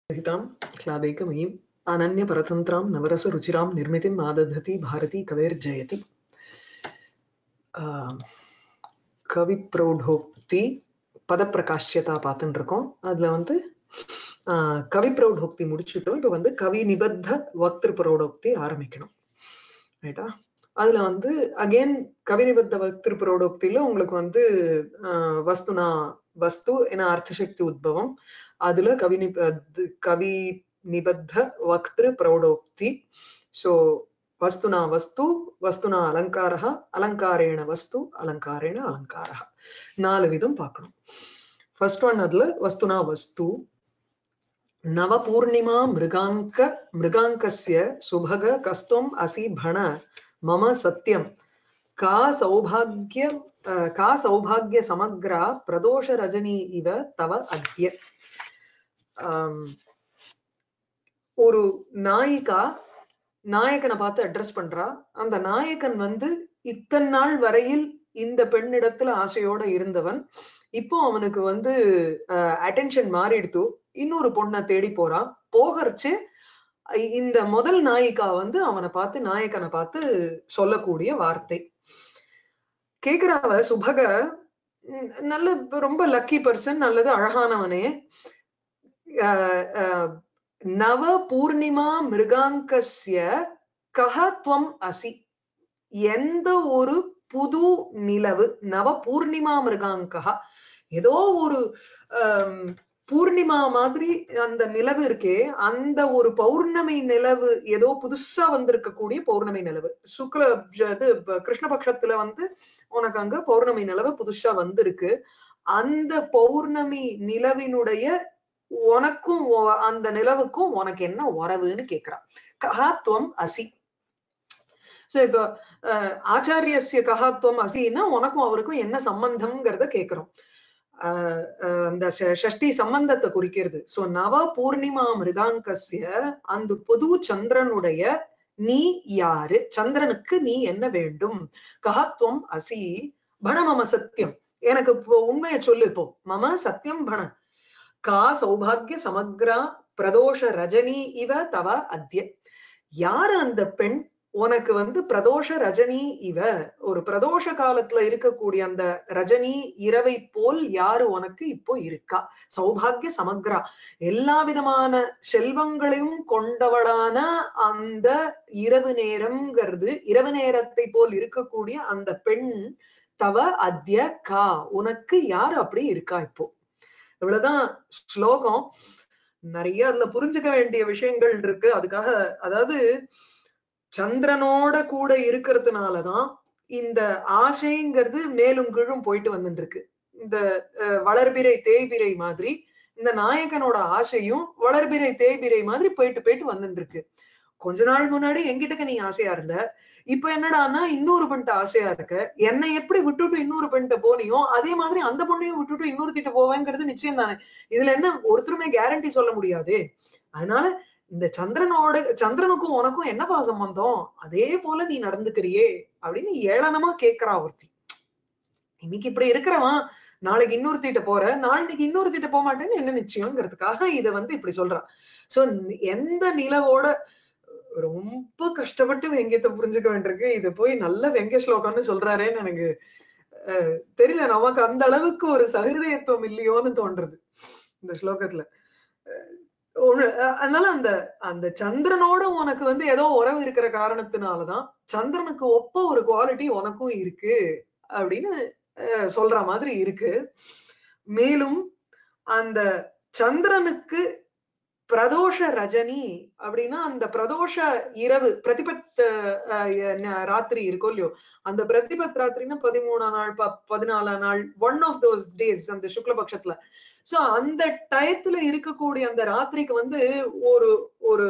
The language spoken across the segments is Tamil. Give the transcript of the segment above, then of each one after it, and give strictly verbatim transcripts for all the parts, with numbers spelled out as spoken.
हितां क्लादैकमयीम् अनन्यपरतन्त्रां नवरसरुचिरां निर्मितिम् आदधति भारती कवेर्जयति. கவிப்ரௌடோக்தி பதப்பிரகாஷ்யதா பார்த்துட்டு இருக்கோம். அதுல வந்து கவிப்ரௌடோக்தி முடிச்சுட்டோம். இப்போ வந்து கவி நிபத்த வக்திரு பிரௌடோக்தி ஆரம்பிக்கணும். ரைட்டா? அதுல வந்து அகெயின் கவி நிபத்த வக்திரு பிரௌடோக்தியில உங்களுக்கு வந்து வஸ்துனா வஸ்து என அர்த்தசக்தி உத்பவம், அதுல கவி நிபத் கவி நிபத்த வக்திரு பிரௌடோக்தி. சோ வஸ்துனா வஸ்து, வஸ்துனா அலங்காரः, அலங்காரேண வஸ்து, அலங்காரேண அலங்காரः. நாலு விதம் பார்க்கணும். ஃபர்ஸ்ட் ஒன் அதுல வஸ்துனா வஸ்து. நவ பூர்ணிமா மிருகாங்க மிருகாங்கஸ்ய சுபக கஸ்துவம் அசி பண மம சத்யம் கா சௌபாக்ய கா சௌபாக்ய சமக்ரா பிரதோஷ ரஜினி இவ தவ அத்ய. ஒரு நாயிகா நாயகனை பார்த்து அட்ரஸ் பண்றா. அந்த நாயகன் வந்து இத்தனை நாள் வரையில் இந்த பெண்ணிடத்துல ஆசையோட இருந்தவன், இப்போ அவனுக்கு வந்து அட்டென்ஷன் மாறிடுத்து, இன்னொரு பொண்ணை தேடி போறான். போகறச்சு இந்த முதல் நாயிகா வந்து அவனை பார்த்து நாயகனை பார்த்து சொல்லக்கூடிய வார்த்தை கேக்குறாவ. சுபக நல்ல ரொம்ப லக்கி பர்சன், நல்லது அழகானவனே. நவ பூர்ணிமா மிருகாங்கஸ்ய கஹ த்வம் அசி, எந்த ஒரு புது நிலவு, நவ பூர்ணிமா மிருகாங்கா, ஏதோ ஒரு பூர்ணிமா மாதிரி அந்த நிலவு இருக்கே, அந்த ஒரு பௌர்ணமி நிலவு, ஏதோ புதுசா வந்திருக்கக்கூடிய பௌர்ணமி நிலவு. சுக்ல இது கிருஷ்ணபக்ஷத்துல வந்து உனக்கு அங்க பௌர்ணமி நிலவு புதுசா வந்திருக்கு. அந்த பௌர்ணமி நிலவினுடைய உனக்கும் அந்த நிலவுக்கும் உனக்கு என்ன உறவுன்னு கேக்குறான். கஹாத்வம் அசி. சோ இப்ப ஆச்சாரியஸ்ய கஹாத்வம் அசின்னா உனக்கும் அவருக்கும் என்ன சம்பந்தம்ங்கிறத கேக்குறோம். அஹ் அந்த ஷஷ்டி சம்பந்தத்தை குறிக்கிறது. சோ நவ பூர்ணிமா மிருகாங்கஸ்ய, அந்த பொது சந்திரனுடைய நீ யாரு, சந்திரனுக்கு நீ என்ன வேண்டும். கஹாத்வம் அசி பண மம சத்தியம், எனக்கு உண்மையை சொல்லு இப்போ. மம சத்தியம் பண கா சௌபாகிய சமக்ரா பிரதோஷ ரஜினி இவ தவ அத்ய. யாரு அந்த பெண், உனக்கு வந்து பிரதோஷ ரஜினி இவ, ஒரு பிரதோஷ காலத்துல இருக்கக்கூடிய அந்த ரஜினி இரவை போல் யாரு உனக்கு இப்போ இருக்கா. சௌபாகிய சமக்ரா, எல்லா விதமான செல்வங்களையும் கொண்டவளான அந்த இரவு நேரம்ங்கிறது, இரவு நேரத்தை போல் இருக்கக்கூடிய அந்த பெண் தவ அத்ய கா, உனக்கு யாரு அப்படி இருக்கா இப்போ. இவ்வளவுதான் ஸ்லோகம். நிறைய அதுல புரிஞ்சுக்க வேண்டிய விஷயங்கள் இருக்கு. அதுக்காக அதாவது சந்திரனோட கூட இருக்கிறதுனாலதான் இந்த ஆசைங்கிறது மேலும் கீழும் போயிட்டு வந்துட்டு இருக்கு. இந்த வளர்பிறை தேய்பிரை மாதிரி இந்த நாயகனோட ஆசையும் வளர்பிறை தேய்பிரை மாதிரி போயிட்டு போயிட்டு வந்துட்டு இருக்கு. கொஞ்ச நாள் முன்னாடி எங்கிட்ட நீ ஆசையா இருந்த, இப்ப என்னடான்னா இன்னொரு பெண்ட ஆசையா இருக்க. என்னை எப்படி விட்டுட்டு இன்னொரு பெண்ட போனியோ அதே மாதிரி அந்த பொண்ணையும் விட்டுட்டு இன்னொரு திட்ட போவேங்கிறது நிச்சயம் தானே. இதுல என்ன ஒருத்தருமே கேரண்டி சொல்ல முடியாது. அதனால இந்த சந்திரனோட சந்திரனுக்கும் உனக்கும் என்னப்பா சம்பந்தம், அதே போல நீ நடந்துக்கிறியே அப்படின்னு ஏளனமா கேட்கிறா ஒருத்தி. இன்னைக்கு இப்படி இருக்கிறவன் நாளைக்கு இன்னொரு திட்ட போற, நாளைக்கு இன்னொரு திட்ட போக மாட்டேன்னு என்ன நிச்சயம்ங்கிறதுக்காக இதை வந்து இப்படி சொல்றான். சோ எந்த நிலவோட ரொம்ப கஷ்டப்பட்டு வெங்கியத்தை புரிஞ்சுக்க வேண்டியிருக்கு. இது போய் நல்ல வெங்கிய ஸ்லோகம்னு சொல்றாரேன்னு எனக்கு அஹ் தெரியல. நமக்கு அந்த அளவுக்கு ஒரு சகிருதயத்துவம் இல்லையோன்னு தோன்றது இந்த ஸ்லோகத்துல. அதனால அந்த அந்த சந்திரனோட உனக்கு வந்து ஏதோ உறவு இருக்கிற காரணத்தினாலதான் சந்திரனுக்கு ஒப்ப ஒரு குவாலிட்டி உனக்கும் இருக்கு அப்படின்னு சொல்ற மாதிரி இருக்கு. மேலும் அந்த சந்திரனுக்கு பிரதோஷ ரஜினி அப்படின்னா அந்த பிரதோஷ இரவு, பிரதிபத் ராத்திரி இருக்கோ இல்லையோ, அந்த பிரதிபத் ராத்திரின்னா பதிமூணாம் நாள் பதினாலாம் நாள், ஒன் ஆஃப் தோஸ் டேஸ் அந்த சுக்லபக்ஷத்துல. சோ அந்த டயத்துல இருக்கக்கூடிய அந்த ராத்திரிக்கு வந்து ஒரு ஒரு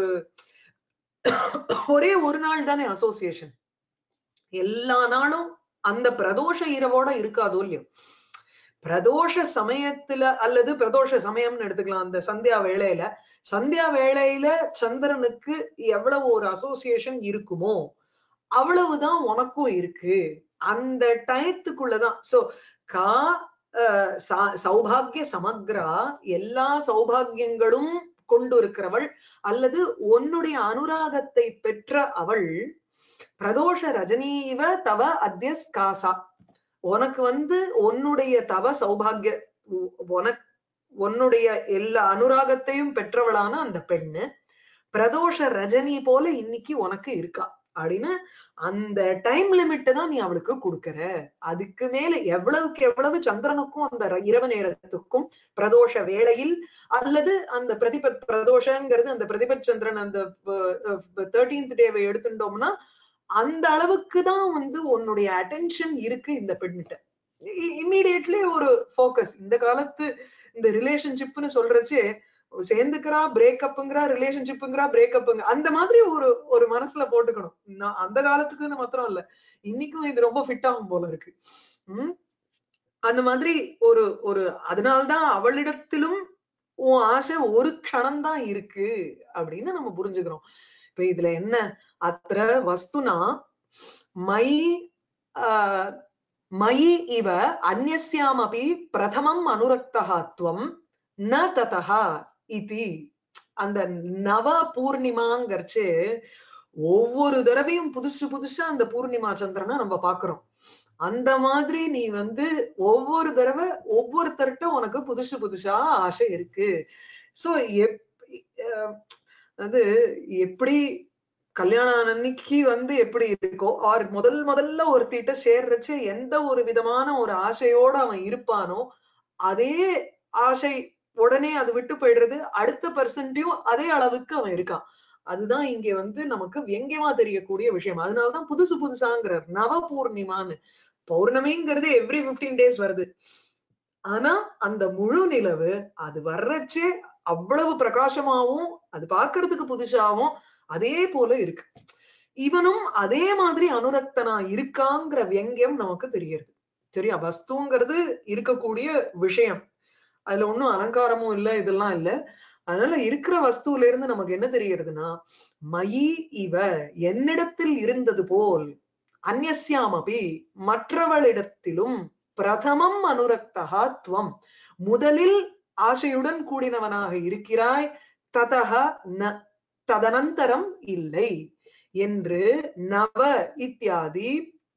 ஒரே ஒரு நாள் தானே அசோசியேஷன். எல்லா நாளும் அந்த பிரதோஷ இரவோட இருக்காதோ இல்லையோ. பிரதோஷ சமயத்துல அல்லது பிரதோஷ சமயம்னு எடுத்துக்கலாம். அந்த சந்தியா வேளையில சந்தியா வேளையில சந்திரனுக்கு எவ்வளவு ஒரு அசோசியேஷன் இருக்குமோ அவ்வளவுதான் உனக்கும் இருக்கு. அந்த டயத்துக்குள்ளதான். சோ கா சௌபாகிய சமக்ரா, எல்லா சௌபாகியங்களும் கொண்டு இருக்கிறவள் அல்லது உன்னுடைய அனுராகத்தை பெற்ற அவள் பிரதோஷ ரஜனீவ தவ அத்ய ஸ்காசா உனக்கு வந்து உன்னுடைய தவ சௌபாகிய உனக்கு உன்னுடைய எல்லா அனுராகத்தையும் பெற்றவளான அந்த பெண்ணு பிரதோஷ ரஜினி போல இன்னைக்கு உனக்கு இருக்கா அப்படின்னு அந்த டைம் லிமிட் தான் நீ அவளுக்கு கொடுக்கற. அதுக்கு மேல எவ்வளவுக்கு எவ்வளவு சந்திரனுக்கும் அந்த இரவு நேரத்துக்கும் பிரதோஷ வேளையில் அல்லது அந்த பிரதிபத் பிரதோஷங்கிறது அந்த பிரதிபத் சந்திரன் அந்த தேர்டீன்த் டேவை எடுத்துட்டோம்னா அந்த அளவுக்கு தான் வந்து உன்னுடைய அட்டென்ஷன் இருக்கு இந்த பெண்ணிட்ட. இம்மீடியட்லி ஒரு போக்கஸ். இந்த காலத்து இந்த ரிலேஷன்ஷிப்னு சொல்றச்சு சேர்ந்துக்கிறா பிரேக்கப்புங்கிறா ரிலேஷன்ஷிப்புங்கிறா பிரேக்கப்புங்க அந்த மாதிரி ஒரு ஒரு மனசுல போட்டுக்கணும். அந்த காலத்துக்குன்னு மாத்திரம் இல்ல, இன்னைக்கும் இது ரொம்ப ஃபிட் ஆகும் போல இருக்கு. உம் அந்த மாதிரி ஒரு ஒரு அதனால்தான் அவளிடத்திலும் உன் ஆசை ஒரு க்ஷணம் தான் இருக்கு அப்படின்னு நம்ம புரிஞ்சுக்கிறோம். இப்ப இதுல என்ன அத்திர வஸ்துனா மயி ஆஹ் மயி இவ அந்நியஸ்யாமபி பிரதமம் அனுரக்தஹாத்வம் ந ததஹா இதி. அந்த நவ பூர்ணிமாங்கர்ச்சு ஒவ்வொரு தடவையும் புதுசு புதுசா அந்த பூர்ணிமா சந்திரனா நம்ம பாக்குறோம். அந்த மாதிரி நீ வந்து ஒவ்வொரு தடவை ஒவ்வொருத்தர்கிட்ட உனக்கு புதுசு புதுசா ஆசை இருக்கு. சோ எப் அது எப்படி கல்யாணம் அன்னைக்கு வந்து எப்படி இருக்கோ ஆர் முதல் முதல்ல ஒருத்திட்ட சேர்றச்சு எந்த ஒரு விதமான ஒரு ஆசையோட அவன் இருப்பானோ அதே ஆசை உடனே அது விட்டு போயிடுறது. அடுத்த பர்சன்டையும் அதே அளவுக்கு அவன் இருக்கான். அதுதான் இங்க வந்து நமக்கு வியங்கியமா தெரியக்கூடிய விஷயம். அதனாலதான் புதுசு புதுசாங்கிறார் நவ பூர்ணிமான்னு. பௌர்ணமிங்கிறது எவ்ரி பிப்டீன் டேஸ் வருது. ஆனா அந்த முழு நிலவு அது வர்றச்சே அவ்வளவு பிரகாசமாவும் அது பாக்குறதுக்கு புதுசாவும் அதே போல இருக்கு. இவனும் அதே மாதிரி அனுரக்தனா இருக்காங்கிற வியங்கியம் நமக்கு தெரிகிறது. சரியா? வஸ்துங்கிறது இருக்கக்கூடிய விஷயம், அதுல ஒன்னும் அலங்காரமும் இல்ல, இதெல்லாம் இல்ல. அதனால இருக்கிற வஸ்துல இருந்து நமக்கு என்ன தெரிகிறதுனா மயி இவ என்னிடத்தில் இருந்தது போல் அந்நியஸ்யாமபி மற்றவளிடத்திலும் பிரதமம் அனுரக்தஹா துவம் முதலில் ஆசையுடன் கூடினவனாக இருக்கிறாய். ததஹ ந ததனந்தரம் இல்லை என்று நவ இத்தியாதி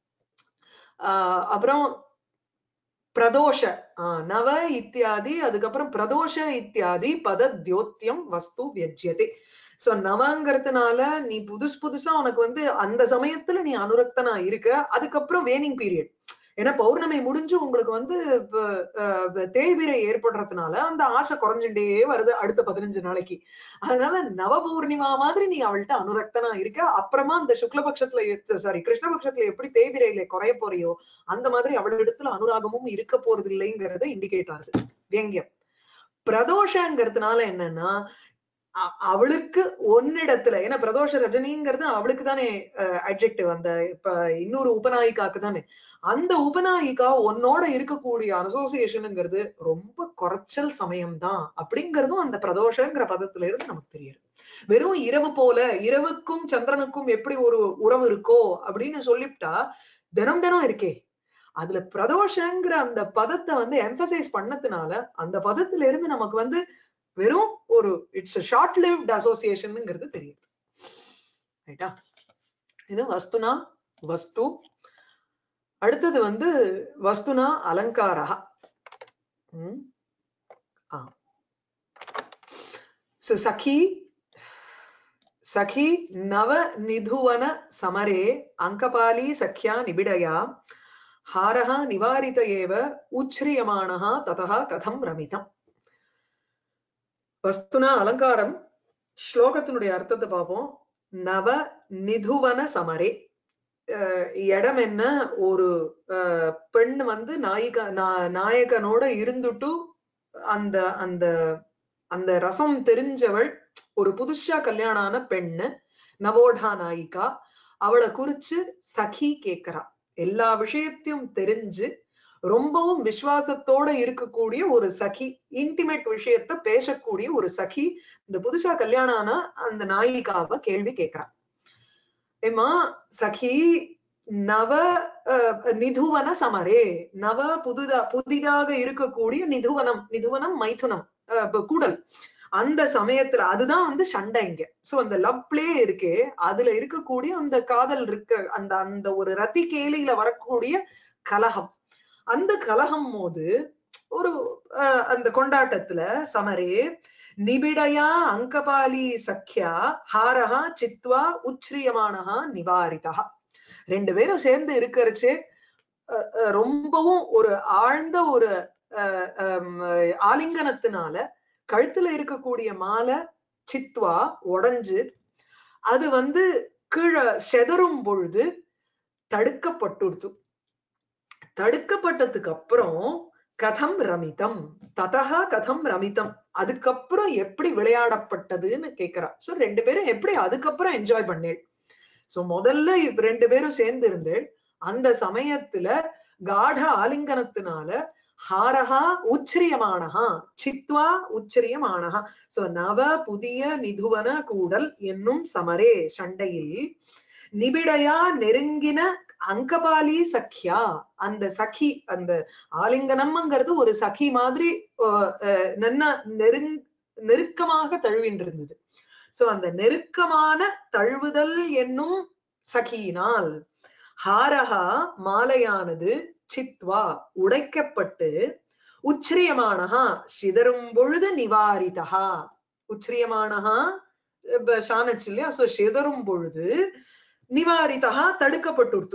ஆஹ் அப்புறம் பிரதோஷ ஆஹ் நவ இத்தியாதி அதுக்கப்புறம் பிரதோஷ இத்தியாதி பதத்யோத்தியம் வஸ்து வியஜ்யதே. சோ நவங்கிறதுனால நீ புதுசு புதுசா உனக்கு வந்து அந்த சமயத்துல நீ அனுரக்தனா இருக்க. அதுக்கப்புறம் வேனிங் பீரியட், ஏன்னா பௌர்ணமி முடிஞ்சு உங்களுக்கு வந்து தேய்பிரை ஏற்படுறதுனால அந்த ஆசை குறைஞ்சுட்டே வருது அடுத்த பதினஞ்சு நாளைக்கு. அதனால நவ பூர்ணிமா மாதிரி நீ அவள்கிட்ட அனுரக்தனா இருக்க. அப்புறமா அந்த சுக்லபக்ஷத்துல சாரி கிருஷ்ணபக்ஷத்துல எப்படி தேய்பிரையில குறைய போறியோ அந்த மாதிரி அவளிடத்துல அனுராகமும் இருக்க போறது இல்லைங்கிறத இண்டிகேட் ஆகுது வியங்கியம். பிரதோஷங்கிறதுனால என்னன்னா அவளுக்கு ஒன்னிடத்துல, ஏன்னா பிரதோஷ ரஜினிங்கிறது அவளுக்கு தானே அட்ஜெக்டிவ், அந்த இப்ப இன்னொரு உபநாயிகாக்கு தானே. அந்த உபநாயிகா உன்னோட இருக்கக்கூடிய அசோசியேஷனுங்கிறது ரொம்ப குறைச்சல் சமயம்தான் அப்படிங்கிறதும் அந்த பிரதோஷங்கிற பதத்துல இருந்து நமக்கு தெரியுது. வெறும் இரவு போல இரவுக்கும் சந்திரனுக்கும் எப்படி ஒரு உறவு இருக்கோ அப்படின்னு சொல்லிவிட்டா தினம் தினம் இருக்கே. அதுல பிரதோஷங்கிற அந்த பதத்தை வந்து எம்பசைஸ் பண்ணதுனால அந்த பதத்துல இருந்து நமக்கு வந்து வெறும் ஒரு இட்ஸ் ஷார்ட் லிவ்ட் அசோசியேஷன்ங்கிறது தெரியுது. ரைட்டா? இது வஸ்துனா வஸ்து. அடுத்தது வந்து வஸ்துனா அலங்காரா. சகி சகி நவ நிதுவன சமரே அங்கபாலி சக்யா நிபிடயா ஹாரஹா நிவாரித ஏவ உச்ரியமானஹா ததஹா கதம் ரமிதம். வஸ்துனா அலங்காரம். ஸ்லோகத்தினுடைய அர்த்தத்தை பார்ப்போம். நவ நிதுவன சமரே, இடம் என்ன, ஒரு பெண் வந்து நாயிக நாயகனோட இருந்துட்டு அந்த அந்த அந்த ரசம் தெரிஞ்சவள், ஒரு புதுசா கல்யாணான பெண்ணு நவோடா நாயிகா. அவளை குறிச்சு சகி கேக்குறா. எல்லா விஷயத்தையும் தெரிஞ்சு ரொம்பவும் விசுவாசத்தோட இருக்கக்கூடிய ஒரு சகி, இன்டிமேட் விஷயத்த பேசக்கூடிய ஒரு சகி இந்த புதுசா கல்யாணான அந்த நாயிகாவை கேள்வி கேட்கிறா. ஏமா சகி நவ நிதுவன சமரே, நவ புதுதா புதிதாக இருக்கக்கூடிய நிதுவனம், நிதுவனம் மைதுனம் கூடல், அந்த சமயத்துல அதுதான் வந்து சண்டை இங்க. சோ அந்த லவ் பிளே இருக்கே, அதுல இருக்கக்கூடிய அந்த காதல் இருக்க அந்த அந்த ஒரு ரதி கேலியில வரக்கூடிய கலகம், அந்த கலகம் போது ஒரு அந்த கொண்டாட்டத்துல சமரே நிபிடயா அங்கபாலி சக்கியா ஹாரஹா சித்வா உச்ரியமானஹா நிவாரிதா. ரெண்டு பேரும் சேர்ந்து இருக்கிறச்சே ரொம்பவும் ஒரு ஆழ்ந்த ஒரு ஆலிங்கனத்தினால கழுத்துல இருக்கக்கூடிய மாலை சித்வா உடைஞ்சு அது வந்து கீழே செதறும் பொழுது தடுக்கப்பட்டுடுத்து. தடுக்கப்பட்டதுக்கு அப்புறம் கதம் ரமிதம் ததா கதம் ரமிதம், அதுக்கப்புறம் எப்படி விளையாடப்பட்டதுன்னு கேக்குறா. சோ ரெண்டு பேரும் எப்படி அதுக்கப்புறம் என்ஜாய் பண்ணேன். சோ முதல்ல ரெண்டு பேரும் சேர்ந்து இருந்து அந்த சமயத்துல காட ஆலிங்கனத்தினால ஹாரஹா உச்சரியமானஹா சித்வா உச்சரியமானஹா. சோ நவ புதிய நிதுவன கூடல் என்னும் சமரே சண்டையில் நிபிடையா நெருங்கின அங்கபாலி சக்கியா, அந்த சகி அந்த ஆலிங்கனம்ங்கிறது ஒரு சகி மாதிரி நன்னா நெருங் நெருக்கமாக தழுவின்று இருந்தது. சோ அந்த நெருக்கமான தழுவுதல் என்னும் சகியினால் ஹாரஹா மாலையானது சித்வா உடைக்கப்பட்டு உச்சரியமானஹா சிதறும் பொழுது நிவாரிதா. உச்சரியமானஹா ஷானச்சு இல்லையா, சோ சிதறும் பொழுது நிவாரிதா தடுக்கப்பட்டு.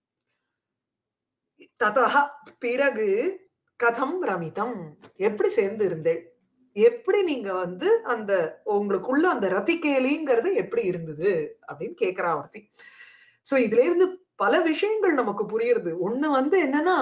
ததா பிறகு கதம் ரமிதம் எப்படி சேர்ந்து இருந்தேன், எப்படி நீங்க வந்து அந்த உங்களுக்குள்ள அந்த ரதிகேலிங்கிறது எப்படி இருந்தது அப்படின்னு கேக்குறா ஒருத்தி. சோ இதுல இருந்து பல விஷயங்கள் நமக்கு புரியுது. ஒண்ணு வந்து என்னன்னா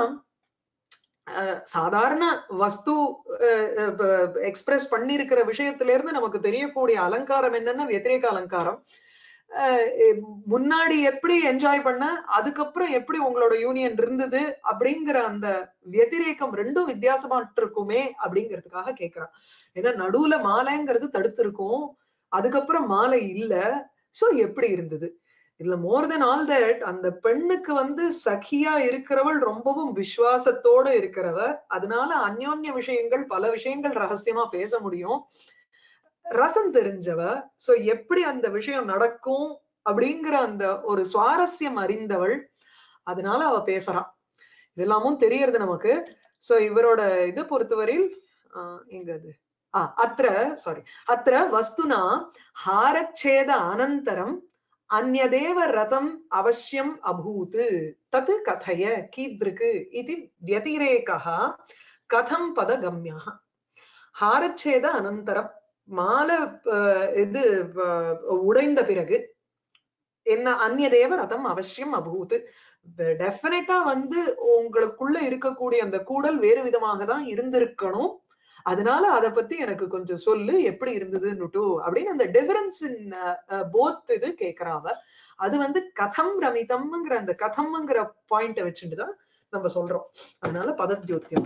சாதாரண வஸ்து எக்ஸ்பிரஸ் பண்ணிருக்கிற விஷயத்துல இருந்து நமக்கு தெரியக்கூடிய அலங்காரம் என்னன்னா வத்திரேக அலங்காரம். முன்னாடி எப்படி என்ஜாய் பண்ண, அதுக்கப்புறம் எப்படி உங்களோட யூனியன் இருந்தது அப்படிங்கிற அந்த வத்திரேகம் ரெண்டும் வித்தியாசமாட்டு இருக்குமே அப்படிங்கிறதுக்காக கேக்குறான். ஏன்னா நடுவுல மாலைங்கிறது தடுத்து இருக்கும், அதுக்கப்புறம் மாலை இல்ல. சோ எப்படி இருந்தது இதுல மோர் தென் ஆல் தட் அந்த பெண்ணுக்கு வந்து சகியா இருக்கிறவள் ரொம்பவும் விசுவாசத்தோட இருக்கிறவ, அதனால அந்யோன்ய விஷயங்கள் பல விஷயங்கள் ரகசியமா பேச முடியும், ரசம் தெரிஞ்சவ. சோ எப்படி அந்த விஷயம் நடக்கும் அப்படிங்கிற அந்த ஒரு சுவாரஸ்யம் அறிந்தவள், அதனால அவ பேசுறான். இதெல்லாமும் தெரியறது நமக்கு. சோ இவரோட இது பொறுத்தவரையில் ஆஹ் எங்க அது ஆஹ் அத்திர சாரி அத்திர வஸ்துனா ஹாரச்சேத அனந்தரம் அந்யதேவ ரதம் அவசியம் அபூத் தத் கதய கீத்ருக்கு இது வத்திரேகः கதம் பதகம்யः. ஹாரச்சேத அனந்தரம் மாலை இது உடைந்த பிறகு என்ன, அந்யதேவ ரதம் அவசியம் அபூத், டெஃபினட்டா வந்து உங்களுக்குள்ள இருக்கக்கூடிய அந்த கூடல் வேறு விதமாக தான் இருந்திருக்கணும், அதனால அத பத்தி எனக்கு கொஞ்சம் சொல்லு எப்படி இருந்ததுன்னுட்டு அப்படின்னு அந்த டிஃபரன்ஸ் இன் போத் இது கேக்குறாவ. அது வந்து கதம் ரமிதம்ங்கிற அந்த கதம்ங்கிற பாயிண்ட வச்சுட்டுதான் நம்ம சொல்றோம். அதனால பதத்யோத்தியம்.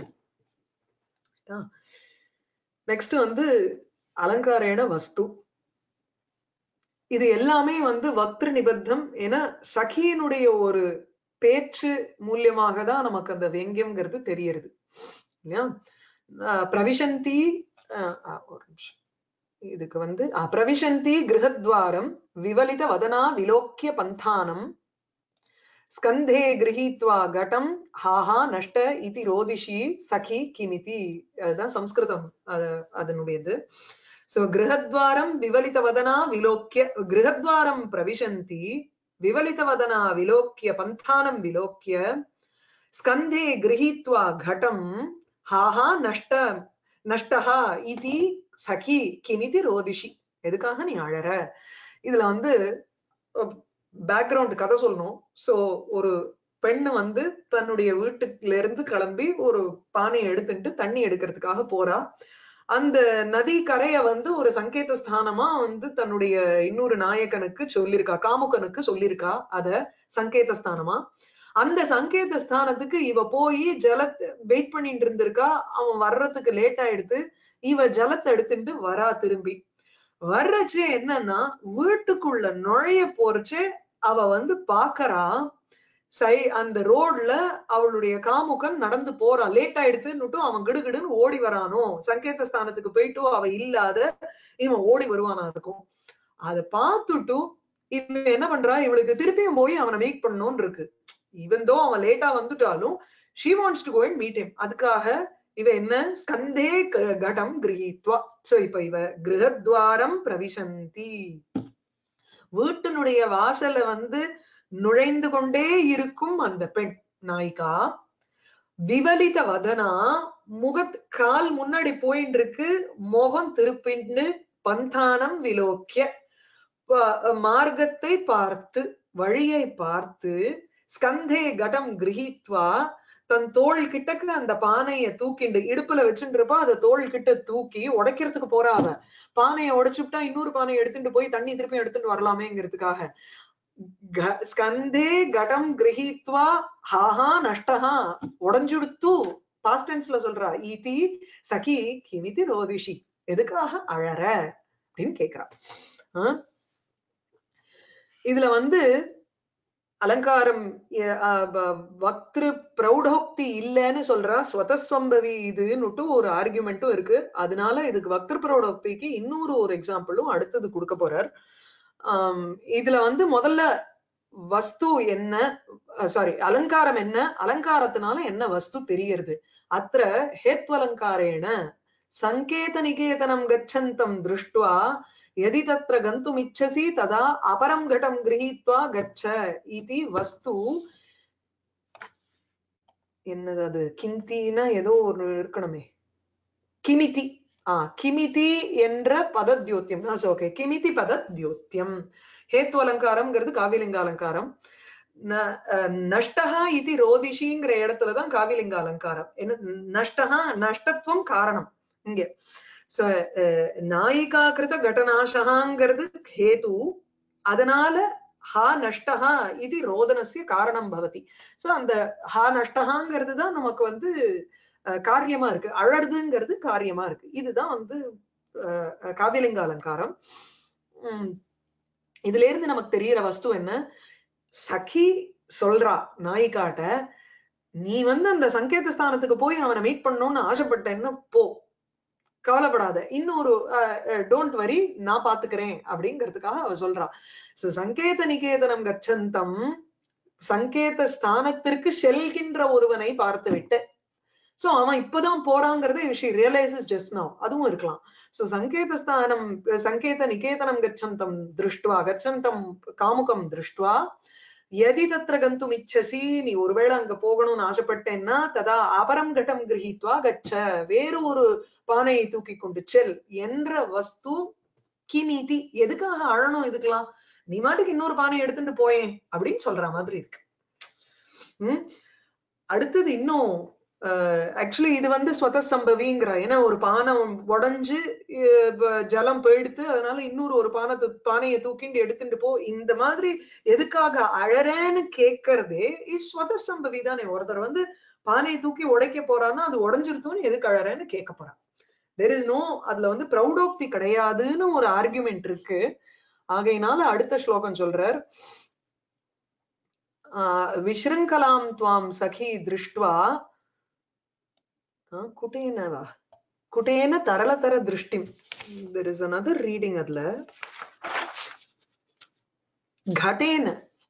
நெக்ஸ்ட் வந்து அலங்காரேன வஸ்து. இது எல்லாமே வந்து வக்திரு நிபத்தம். ஏன்னா சகியினுடைய ஒரு பேச்சு மூலியமாக தான் நமக்கு அந்த வெங்கியம்ங்கிறது தெரியறது இல்லையா. பிரவிசந்தி ஒரு நிமிஷம், இதுக்கு வந்து பிரவிசந்தி கிருஹத்வாரம் விவலித வதனா விலோக்கிய பந்தானம் ஸ்கந்தே கிரஹீத்வா கடம் ஹாஹா நஷ்ட இதி ரோதிஷி சகி கிமிதி. அதுதான் சம்ஸ்கிருதம் அதனுடையது. சோ கிருஹத்வாரம் விவலித வதனா விலோக்கிய, கிருஹத்வாரம் பிரவிசந்தி விவலித வதனா விலோக்கிய பந்தானம் விலோக்கிய ஸ்கந்தே கிரஹீத்வா கடம் ஹாஹா நஷ்ட நஷ்டஹா இதி சகி கிமிதி ரோதிஷி. எதுக்காக நீ அழற? இதுல வந்து பேக்ரவுண்ட் கதை சொல்லணும். சோ ஒரு பெண்ணு வந்து தன்னுடைய வீட்டுல இருந்து கிளம்பி ஒரு பானையை எடுத்துட்டு தண்ணி எடுக்கிறதுக்காக போறா. அந்த நதி கரைய வந்து ஒரு சங்கேத ஸ்தானமா வந்து தன்னுடைய இன்னொரு நாயகனுக்கு சொல்லிருக்கா, காமுகனுக்கு சொல்லிருக்கா அத சங்கேத ஸ்தானமா. அந்த சங்கேத ஸ்தானத்துக்கு இவ போய் ஜலத்தை வெயிட் பண்ணிட்டு இருந்திருக்கா. அவன் வர்றதுக்கு லேட் ஆயிடுத்து. இவ ஜலத்தை எடுத்துட்டு வரா. திரும்பி வர்றச்சே என்னன்னா வீட்டுக்குள்ள நுழைய போறச்சே அவ வந்து பாக்கறா சை அந்த ரோட்ல அவளுடைய காமுகன் நடந்து போறான், லேட் ஆயிடுத்துன்னுட்டும் அவன் கிடுகிடுன்னு ஓடி வரானோ, சங்கேத ஸ்தானத்துக்கு போயிட்டு அவ இல்லாத இவன் ஓடி வருவானா இருக்கும். அதை பார்த்துட்டு இவன் என்ன பண்றா, இவளுக்கு திருப்பியும் போய் அவனை மீட் பண்ணணும்னு இருக்கு. ஈவன் தோ அவன் லேட்டா வந்துட்டாலும் she wants to go and meet him. அதுக்காக இவ என்ன, ஸ்கந்தே கடம் கிரஹீத்வா. சோ இப்ப இவ கிரகத்வாரம் பிரவிசந்தி, வீட்டினுடைய வாசல வந்து நுழைந்து கொண்டே இருக்கும் அந்த பெண் நாயிகா. விவலித வதனா, முகத் கால் முன்னாடி போயின்னு இருக்கு, மோகம் திருப்பின்னு, பந்தானம் விலோக்கிய, மார்க்கத்தை பார்த்து வழியை பார்த்து, ஸ்கந்தே கடம் கிரஹீத்வா, தன் தோள் கிட்டக்கு அந்த பானைய தூக்கிண்டு இடுப்புல வச்சுட்டு இருப்பா, அதை தோள் கிட்ட தூக்கி உடைக்கிறதுக்கு போறா. அவ பானையை உடைச்சுட்டா இன்னொரு பானையை எடுத்துட்டு போய் தண்ணி திருப்பி எடுத்துட்டு வரலாமேங்கிறதுக்காக. ஸ்கந்தே கடம் கிரஹீத்வா ஹாஹா நஷ்டஹா, உடஞ்சுடுத்து பாஸ்ட் டென்ஸ்ல சொல்றா. ஈதி சகி கிமிதி ரோதிஷி, எதுக்காக அழற அப்படின்னு கேக்குறா. இதுல வந்து அலங்காரம் வக்திரு பிரௌடோக்தி இல்லைன்னு சொல்றா, ஸ்வதஸ்வம்பவி இதுன்னுட்டு ஒரு ஆர்குமெண்ட்டும் இருக்கு. அதனால இதுக்கு வக்திரு பிரௌடோக்திக்கு இன்னொரு ஒரு எக்ஸாம்பிளும் அடுத்தது கொடுக்க போறார். ஆஹ் இதுல வந்து முதல்ல வஸ்து என்ன, சாரி அலங்காரம் என்ன, அலங்காரத்தினால என்ன வஸ்து தெரியறது. அத்திர ஹேத்வலங்காரேண சங்கேத நிகேதனம் கச்சந்தம் திருஷ்டுவா यदि तत्र गन्तुम् इच्छसि तदा अपरं घटं गृहीत्वा गच्छ इति वस्तु. என்னது அது, கிந்தினா ஏதோ ஒரு இருக்கணுமே, கிமிதி. ஆ கிமிதி என்ற பதத்யோத்தியம். ஓகே, கிமிதி பதத்யோத்தியம். ஹேத்து அலங்காரம்ங்கிறது காவிலிங்க அலங்காரம். நஷ்டஹா இது ரோதிஷிங்கிற இடத்துலதான் காவிலிங்க அலங்காரம். என்ன நஷ்டஹா, நஷ்டத்துவம் காரணம் இங்க. சோ நாயிகா கிருத கடநாசகாங்கிறது ஹேது, அதனால ஹா நஷ்டஹா இது ரோதனசிய காரணம் பவதி. சோ அந்த ஹா நஷ்டஹாங்கிறது தான் நமக்கு வந்து காரியமா இருக்கு, அழறதுங்கிறது காரியமா இருக்கு. இதுதான் வந்து காவியலிங்க அலங்காரம். உம் இதுல இருந்து நமக்கு தெரியற வஸ்து என்ன, சகி சொல்றா நாயிகாட்ட, நீ வந்து அந்த சங்கேத ஸ்தானத்துக்கு போய் அவனை மீட் பண்ணணும்னு ஆசைப்பட்டேன்னு போ, கவலைப்படாத, இன்னொரு டோன்ட் வரி நான் பாத்துக்கிறேன் அப்படிங்கிறதுக்காக அவ சொல்றா. சோ சங்கேத நிகேதனம் கச்சந்தம், சங்கேத ஸ்தானத்திற்கு செல்கின்ற ஒருவனை பார்த்து விட்டு, சோ அவன் இப்பதான் போறாங்கிறது she realizes just now, அதுவும் இருக்கலாம். சோ சங்கேத ஸ்தானம் சங்கேத நிகேதனம் கச்சந்தம் திருஷ்டுவா, கச்சந்தம் காமுகம் திருஷ்டுவா, यदि तत्र गन्तुम् इच्छसि, நீ ஒருவேளை அங்க போகணும்னு ஆசைப்பட்டேன்னா, ததா அபரம் கடம் கிரஹீத்வா கச்ச, வேறு ஒரு பானையை தூக்கி கொண்டு செல் என்ற வஸ்து. கிமிதி, எதுக்காக அழணும் இதுக்கெல்லாம், நீ மாட்டுக்கு இன்னொரு பானை எடுத்துட்டு போயேன் அப்படின்னு சொல்ற மாதிரி இருக்கு. உம் அடுத்தது இன்னும் ஆக்சுவலி இது வந்து ஸ்வதசம்பவிங்கிற, ஏன்னா ஒரு பானை உடஞ்சு ஜலம் போயிடுத்து, அதனால இன்னொரு ஒரு பானை பானையை தூக்கிண்டு எடுத்துட்டு போ, இந்த மாதிரி எதுக்காக அழறேன்னு கேட்கறதே ஸ்வதசம்பவி தானே. ஒருத்தர் வந்து பானையை தூக்கி உடைக்க போறான்னா அது உடஞ்சிருத்தோன்னு எதுக்கு அழறேன்னு கேட்க போறான். தெர் இஸ் நோ, அதுல வந்து பிரௌடோக்தி கிடையாதுன்னு ஒரு ஆர்குமெண்ட் இருக்கு. ஆகையினால அடுத்த ஸ்லோகம் சொல்றார், ஆஹ் விஷ்ருங்கலாம் துவாம் சகி திருஷ்டுவா குட்டேனவா குட்டேன தரளதர திருஷ்டி. there is another reading அதுல கடேன,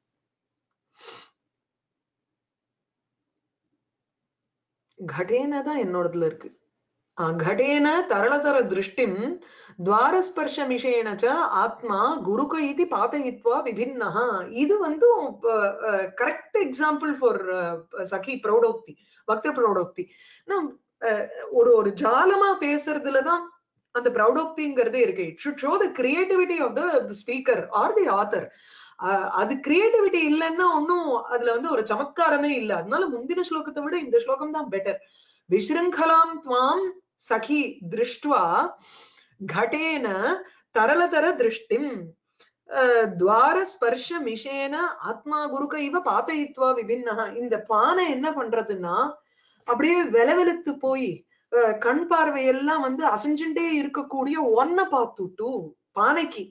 கடேன தான் என்னோடதுல இருக்கு. கடேன தரளதர திருஷ்டிம் துவாரஸ்பர்ஷமிஷேனச்ச ஆத்மா குருக இதி பாதயித்வா விபின்னஹா. இது வந்து கரெக்ட் எக்ஸாம்பிள் ஃபார் சகி பிரௌடோக்தி, வக்ர பிரௌடோக்தி. ஒரு ஒரு ஜாலமா பேசுறதுலதான் அந்த பிரௌடோக்திங்கிறதே இருக்கு. It should show the creativity of the speaker or the author. அது கிரியேட்டிவிட்டி இல்லைன்னா ஒன்னும் அதுல வந்து ஒரு சமத்காரமே இல்லை. அதனால முந்தின ஸ்லோகத்தை விட இந்த ஸ்லோகம் தான் பெட்டர். விஷ்ருங்கலாம் துவாம் சகி திருஷ்டுவா கடேன தரளதர திருஷ்டிம் துவார ஸ்பர்ஷ மிஷேன ஆத்மா குருக இவ பாதயித்வா விபின்னஹா. இந்த பானை என்ன பண்றதுன்னா அப்படியே வெலவெலுத்து போய் கண் பார்வையெல்லாம் வந்து அசைஞ்சுட்டே இருக்கக்கூடிய ஒன்ன பார்த்துட்டு, பானைக்கு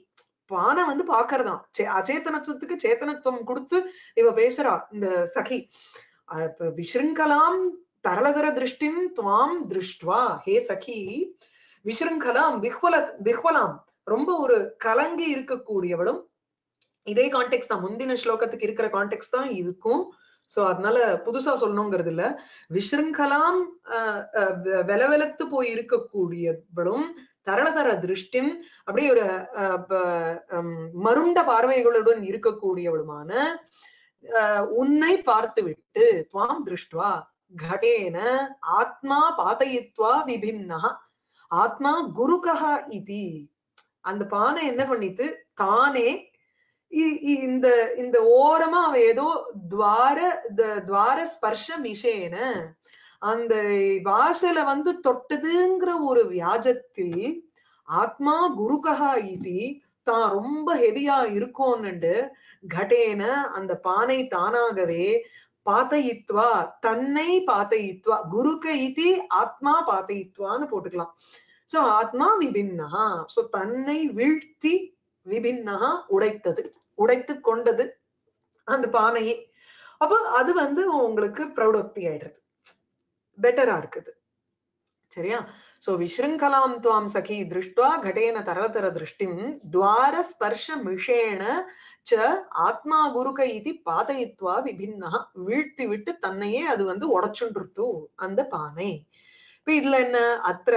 பானை வந்து பாக்குறதாம் அச்சேதனத்துவத்துக்கு சேத்தனத்துவம் கொடுத்து இவ பேசுறா இந்த சகி. விஷ்ருங்கலாம் தரளதர திருஷ்டிம் துவாம் திருஷ்டுவா ஹே சகி விஷ்ருங்கலாம் விஹ்வல விஹ்வலாம் ரொம்ப ஒரு கலங்கி இருக்கக்கூடியவளும். இதே கான்டெக்ட் தான் முந்தின ஸ்லோகத்துக்கு இருக்கிற கான்டெக்ட் தான் இதுக்கும். சோ அதனால புதுசா சொல்லணுங்கிறது இல்ல. விஷ்ருங்கலாம் வெலவெலத்து போய் இருக்கக்கூடியவளும் தரளதர திருஷ்டிம் அப்படியே ஒரு மருண்ட பார்வைகளுடன் இருக்கக்கூடியவளுமான உன்னை பார்த்து விட்டு துவாம் திருஷ்டுவா கடேன ஆத்மா பாதயித்வா விபின்னா ஆத்மா குருகஹா இதி. அந்த பானை என்ன பண்ணிட்டு தானே இந்த இந்த ஓரமா அவ ஏதோ துவார துவார ஸ்பர்ஷ மிஷேன அந்த வாசல வந்து தொட்டதுங்கிற ஒரு வியாஜத்தில் ஆத்மா குருகஹா இதி தான் ரொம்ப ஹெவியா இருக்கும்னுண்டு கடேன அந்த பானை தானாகவே பாத்தயித்வா தன்னை பாத்தயித்வா குருக இதி ஆத்மா பாத்தயித்வான்னு போட்டுக்கலாம். சோ ஆத்மா விபின்னா சோ தன்னை வீழ்த்தி விபின்னா உடைத்தது உடைத்து கொண்டது அந்த பானையே. அப்ப அது வந்து உங்களுக்கு பிரௌடோக்தி ஆயிடுறது, பெட்டரா இருக்குது. சரியா? சோ விஷ்ருங்கலாம் துவாம் சகி திருஷ்டுவா கடேன தரதர திருஷ்டிம் துவார ஸ்பர்ஷ மிஷேன ச ஆத்மா குருக இதி பாதயித்வா விபின்னா வீழ்த்தி விட்டு தன்னையே அது வந்து உடைச்சுன்றுத்து அந்த பானை. இப்ப இதுல என்ன அத்திர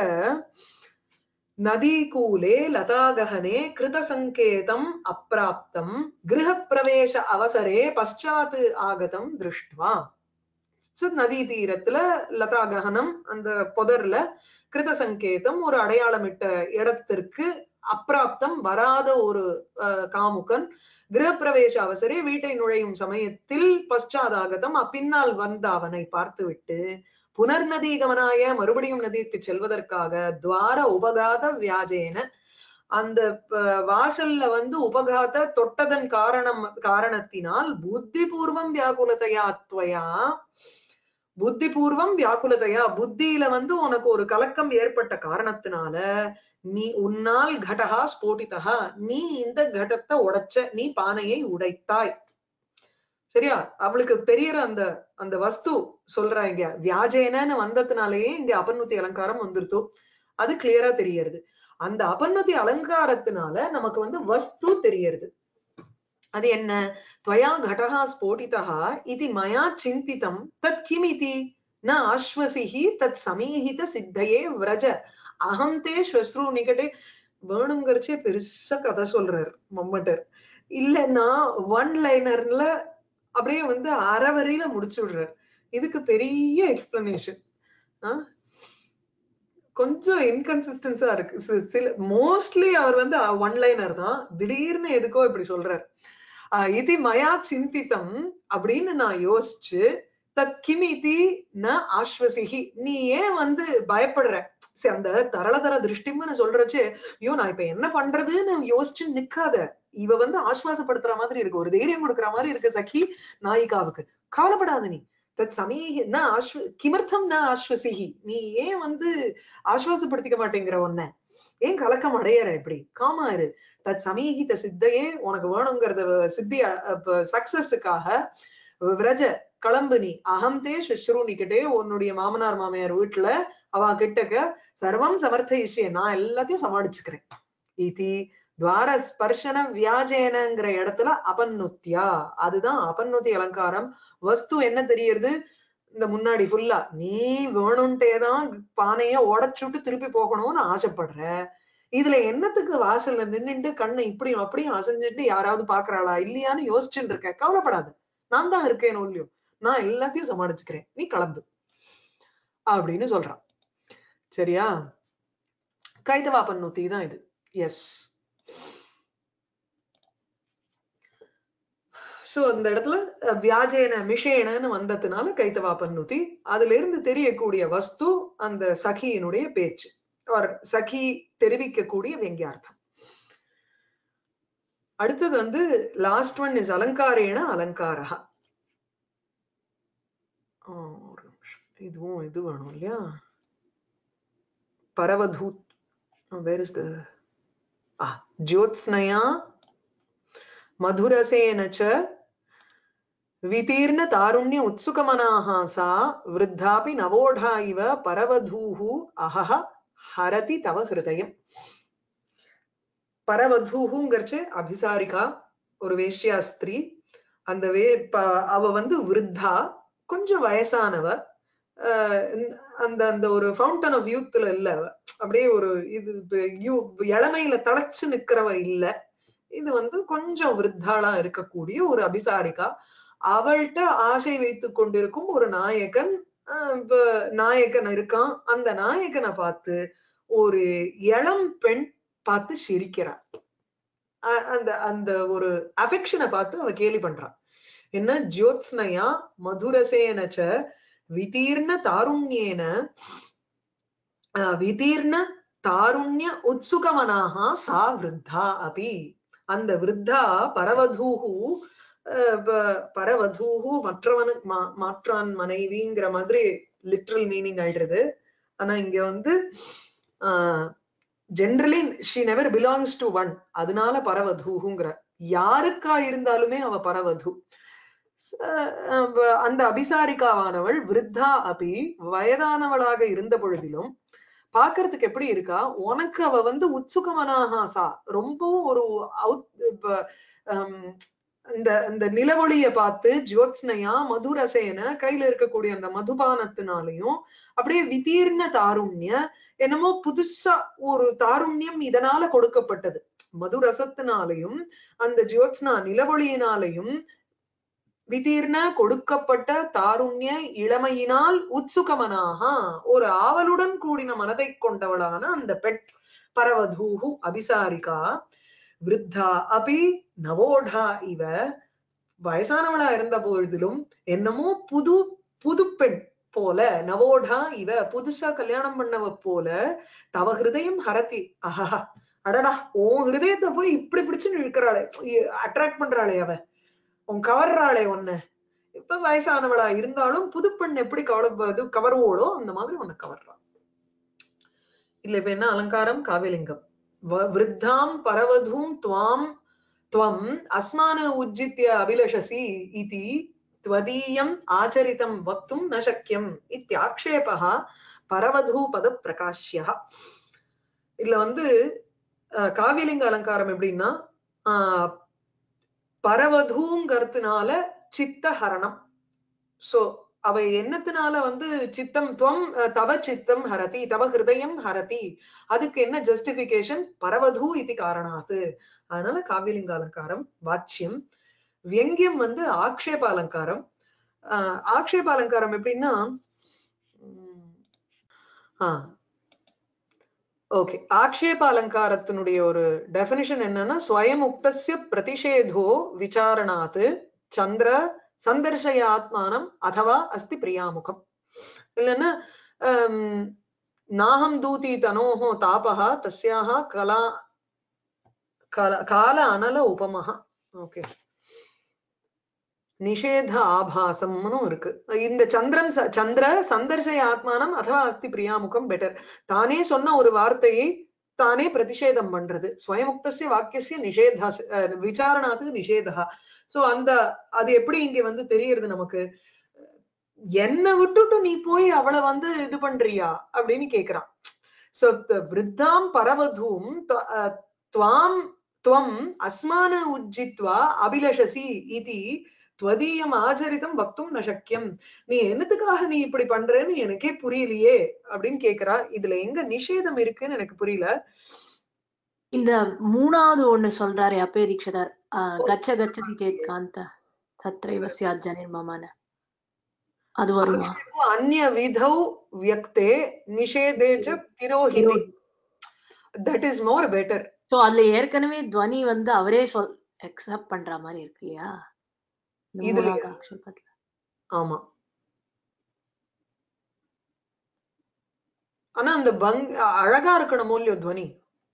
நதிகூலே லதாகஹனே கிருத சங்கேதம் அப்ராப்தம் கிரஹ பிரவேச அவசரே பశ్చాத் ஆகதம் திருஷ்டுவா. நதி தீரத்துல லதாகஹனம் அந்த புதர்ல கிருத சங்கேதம் ஒரு அடையாளமிட்ட இடத்திற்கு அப்ராப்தம் வராத ஒரு காமுகன் கிரக பிரவேச அவசரே வீட்டை நுழையும் சமயத்தில் பశ్చాதாகதம் பின்னால் வந்த அவனை பார்த்துவிட்டு புனர்நதி கமனாய மறுபடியும் நதிக்கு செல்வதற்காக துவார உபகாத வியாஜேன அந்த வாசல்ல வந்து உபகாத தொட்டதன் காரணம் காரணத்தினால் புத்தி பூர்வம் வியாகுலதையா துவயா புத்தி பூர்வம் வியாக்குலதையா புத்தியில வந்து உனக்கு ஒரு கலக்கம் ஏற்பட்ட காரணத்தினால நீ உன்னால் கடகா ஸ்போட்டிதா நீ இந்த கடத்தை உடைச்ச நீ பானையை உடைத்தாய். சரியா? அவளுக்கு பெரிய அந்த அந்த வஸ்து சொல்றா இங்க வியாஜேனன்னு வந்ததுனாலேயே இங்க அபநுத்தி அலங்காரம் வந்துருத்தோ அது கிளியரா தெரியறது. அந்த அபநுத்தி அலங்காரத்தினால நமக்கு வந்து வஸ்து தெரியறது. அது என்ன? त्वया घटः स्फोटितः इति मया चिन्तितं तत् किमिति न आश्वसिः तत् समीहित सिद्धये व्रज अहं ते श्वश्रु निकटे வேணுங்கிறச்சே பெருசா கதை சொல்றாரு மம்மட்டர். இல்லன்னா ஒன் லைனர்ல அப்படியே வந்து அறவரையில முடிச்சு விடுறாரு. இதுக்கு பெரிய எக்ஸ்பிளனேஷன். கொஞ்சம் இன்கன்சிஸ்டன்ஸா இருக்கு. சில மோஸ்ட்லி அவர் வந்து ஒன் லைனர் தான், திடீர்னு எதுக்கோ இப்படி சொல்றாரு. இது மயா சிந்தித்தம் அப்படின்னு நான் யோசிச்சு தத் கிமிதி ந ஆஸ்வசிஹி நீ ஏன் வந்து பயப்படுற? சரி அந்த தரளதர திருஷ்டிம்னு சொல்றச்சு ஐயோ நான் இப்ப என்ன பண்றதுன்னு யோசிச்சு நிக்காத. இவ வந்து ஆஸ்வாசப்படுத்துற மாதிரி இருக்கு, ஒரு தைரியம் கொடுக்குற மாதிரி இருக்கு சகி நாயிகாவுக்கு. கவலைப்படாத நீ தத் சமீஹி ந ஆஸ்வ கிமர்த்தம் ந ஆஸ்வசிஹி நீ ஏன் வந்து ஆஸ்வாசப்படுத்திக்க மாட்டேங்கிற ஒன்ன ஏன் கலக்கம் அடையற? இப்படி காமா இரு. தத் சமீகித சித்தையே உனக்கு வேணுங்கிறத சித்தி சக்சஸுக்காக விரஜ கிளம்பு நீ. அகம் தே ஸ்வஸ்ரு கிட்டே உன்னுடைய மாமனார் மாமியார் வீட்டுல அவ கிட்டக்க சர்வம் சமர்த்திஷே நான் எல்லாத்தையும் சமாளிச்சுக்கிறேன். இதி துவார ஸ்பர்ஷன வியாஜேனங்கிற இடத்துல அபநுத்தியா அதுதான் அபநுத்தி அலங்காரம். வஸ்து என்ன தெரியறது? இந்த முன்னாடி ஃபுல்லா நீ வேணும்ட்டேதான் பானைய உடைச்சுட்டு திருப்பி போகணும்னு ஆசைப்படுற. இதுல என்னத்துக்கு வாசல்ல நின்னுட்டு கண்ணை இப்படியும் அப்படியும் அசைஞ்சிட்டு யாராவது பாக்குறாளா இல்லையான்னு யோசிச்சுட்டு இருக்க. கவலைப்படாது, நான் தான் இருக்கேன் இல்லையோ, நான் எல்லாத்தையும் சமாளிச்சுக்கிறேன், நீ கிளம்பு அப்படின்னு சொல்றான். சரியா? கைதவா பன்னுத்தி தான் இது. எஸ். சோ அந்த இடத்துல வியாஜேன மிஷேனன்னு வந்ததுனால கைத்தவா பன்னுதி. அதுல இருந்து தெரியக்கூடிய வஸ்து அந்த சகியினுடைய பேச்சு, சகி தெரிவிக்கக்கூடிய வெங்கியார்த்தம். அடுத்தது வந்து லாஸ்ட் ஒன் இஸ் அலங்காரேன அலங்காரஹ. ஒரு நிமிஷம், இதுவும் இது வேணும் இல்லையா? பரவதூத் வேர் இஸ் த ஜோத்ஸ்னயா மதுரசேன ச விதீர்ண தாருண்ய உத்சுகமனாஹ சா விருத்தாபி நவோடா இவ பரவதூஹு அஹஹ ஹரதி தவ ஹிருதயம். பரவதூஹுங்கிறச்சு அபிசாரிகா, ஒரு வேஷ்யா ஸ்திரீ. அந்த வே அவ வந்து விருத்தா, கொஞ்சம் வயசானவ. அந்த அந்த ஒரு ஃபவுண்டன் ஆஃப் யூத்ல இல்ல, அப்படியே ஒரு இது இளமையில தளச்சு நிக்கிறவ இல்ல. இது வந்து கொஞ்சம் விருத்தாளா இருக்கக்கூடிய ஒரு அபிசாரிகா. அவள்கிட்ட ஆசை வைத்துக் கொண்டிருக்கும் ஒரு நாயகன் நாயகன் இருக்கான். அந்த நாயகனை பார்த்து ஒரு இளம் பெண் பார்த்து சிரிக்கிறான். அந்த அந்த ஒரு அஃபெக்ஷனை பார்த்து அவ கேலி பண்றான். என்ன, ஜோத்ஸ்னயா மதுரசேனச்ச விதீர்ண தாருண்யேன விதீர்ண தாருண்ய உத்சுகமனாக சா விருத்தா அபி. அந்த விருத்தா பரவதூஹு, பரவதூஹு மற்றவனு மாற்றான் மனைவிங்கிற மாதிரி லிட்ரல் மீனிங் ஆயிடுறது. ஆனா இங்க வந்து ah generally she never belongs to one, அதனால பரவதூஹுங்கிற. யாருக்கா இருந்தாலுமே அவ பரவது. அந்த அபிசாரிகாவானவள் விருத்தா அபி, வயதானவளாக இருந்த பொழுதிலும் பாக்குறதுக்கு எப்படி இருக்கா, உனக்கு அவ வந்து உத்சுகமனாக சா, ரொம்பவும் ஒரு இந்த இந்த நிலவொளிய பார்த்து ஜோத்ஸ்னையா மதுரசேன, கையில இருக்கக்கூடிய அந்த மதுபானத்தினாலையும் அப்படியே விதீர்ண தாருண்ய, என்னமோ புதுசா ஒரு தாருண்யம் இதனால கொடுக்கப்பட்டது. மதுரசத்தினாலையும் அந்த ஜோத்ஸ்னா நிலவொளியினாலையும் விதீர்ண கொடுக்கப்பட்ட தாருண்ய இளமையினால் உத்சுகமனாக, ஒரு ஆவலுடன் கூடின மனதை கொண்டவளான அந்த பெண் பரவதூஹு அபிசாரிகா விருத்தா அபி நவோடா இவ, வயசானவளா இருந்த பொழுதிலும் என்னமோ புது புது பெண் போல, நவோடா இவ புதுசா கல்யாணம் பண்ணவ போல, தவ ஹிருதயம் ஹரதி, அஹா அடடா உன் ஹிருதயத்தை போய் இப்படி பிடிச்சுன்னு இழுக்கிறாளே, அட்ராக்ட் பண்றாளே, அவ உன் கவர்றாளே ஒன்னு. இப்ப வயசானவளா இருந்தாலும் புது பெண் எப்படி கவலை கவர்வோளோ அந்த மாதிரி உன்னை கவர்றான். இல்ல இப்ப என்ன அலங்காரம், காவியலிங்கம். விருத்தாம் பரவதூம் துவாம் துவம் அஸ்மான உஜ்ஜித்ய அபிலஷசி இதி த்வதீயம் ஆச்சரிதம் வக்தும் ந சக்கியம் இத்யாக்ஷேபஹ பரவதூ பத பிரகாஷ்யஹ. இதுல வந்து காவியலிங்க அலங்காரம் எப்படின்னா, ஆஹ் பரவதூங்கிறதுனால சித்த ஹரணம். சோ அவ என்னத்தினால வந்து சித்தம், துவம் தவ சித்தம் ஹரதி தவ ஹிருதயம் ஹரதி, அதுக்கு என்ன ஜஸ்டிபிகேஷன், பரவதூ இது காரணாத்து. அதனால காவியலிங்க அலங்காரம் வாச்சியம். வியங்கியம் வந்து ஆக்ஷேப அலங்காரம். ஆஹ் ஆக்ஷேப அலங்காரம் எப்படின்னா, ஆஹ் ஓகே, ஆக்ஷேப அலங்காரத்தினுடைய ஒரு டெபினிஷன் என்னன்னா, ஸ்வயம் உக்தஸ்ய பிரதிஷேதோ விசாரணாத்து சந்திர சந்தர்ஷய ஆத்மானம் அதவா அஸ்தி பிரியாமுகம். இல்லைன்னா நாகம் தூதி தனோஹோ தாபஹா தஸ்யாஹ கலா கால அனல உபமஹா. ஓகே, நிஷேத ஆபாசம்னு இருக்கு. இந்த சந்திரன் சந்திர சந்தர்ஷய ஆத்மானம் அதவா அஸ்தி பிரியாமுகம் பெட்டர். தானே சொன்ன ஒரு வார்த்தையை தானே பிரதிஷேதம் பண்றது. ஸ்வயமுக்தஸ்ய வாக்கியஸ்ய நிஷேதா விசாரணாத்துக்கு நிஷேதா. சோ அந்த அது எப்படி இங்க வந்து தெரியுது நமக்கு, என்ன விட்டுட்டு நீ போய் அவளை வந்து இது பண்றியா அப்படின்னு கேக்குறான். சோ விருத்தாம் பரவதூம் துவாம் துவம் அஸ்மான உஜ்ஜித்வா அபிலஷசி இதி த்வதீயம் ஆச்சரிதம் வக்தும் ந சக்கியம். நீ என்னத்துக்காக நீ இப்படி பண்றேன்னு எனக்கே புரியலையே அப்படின்னு கேக்குறா. இதுல எங்க நிஷேதம் இருக்குன்னு எனக்கு புரியல. இந்த மூணாவது ஒண்ணு சொல்றாரு அப்பே தீட்சிதர், கச்ச கச்சதி சேத் காந்த தத்ரைவ ஸ்யாத் ஜனிர்மமான, அது வருமா? அன்ய விதௌ வியக்தே நிஷேதேச்ச திரோஹிதி, that is more better. So அதுல ஏற்கனவே துவனி வந்து அவரே சொல் அக்செப்ட் பண்ற மாதிரி இருக்கு இல்லையா இதுல? ஆமா, ஆனா அந்த பங் அழகா இருக்கணும் இல்லையோ துவனி.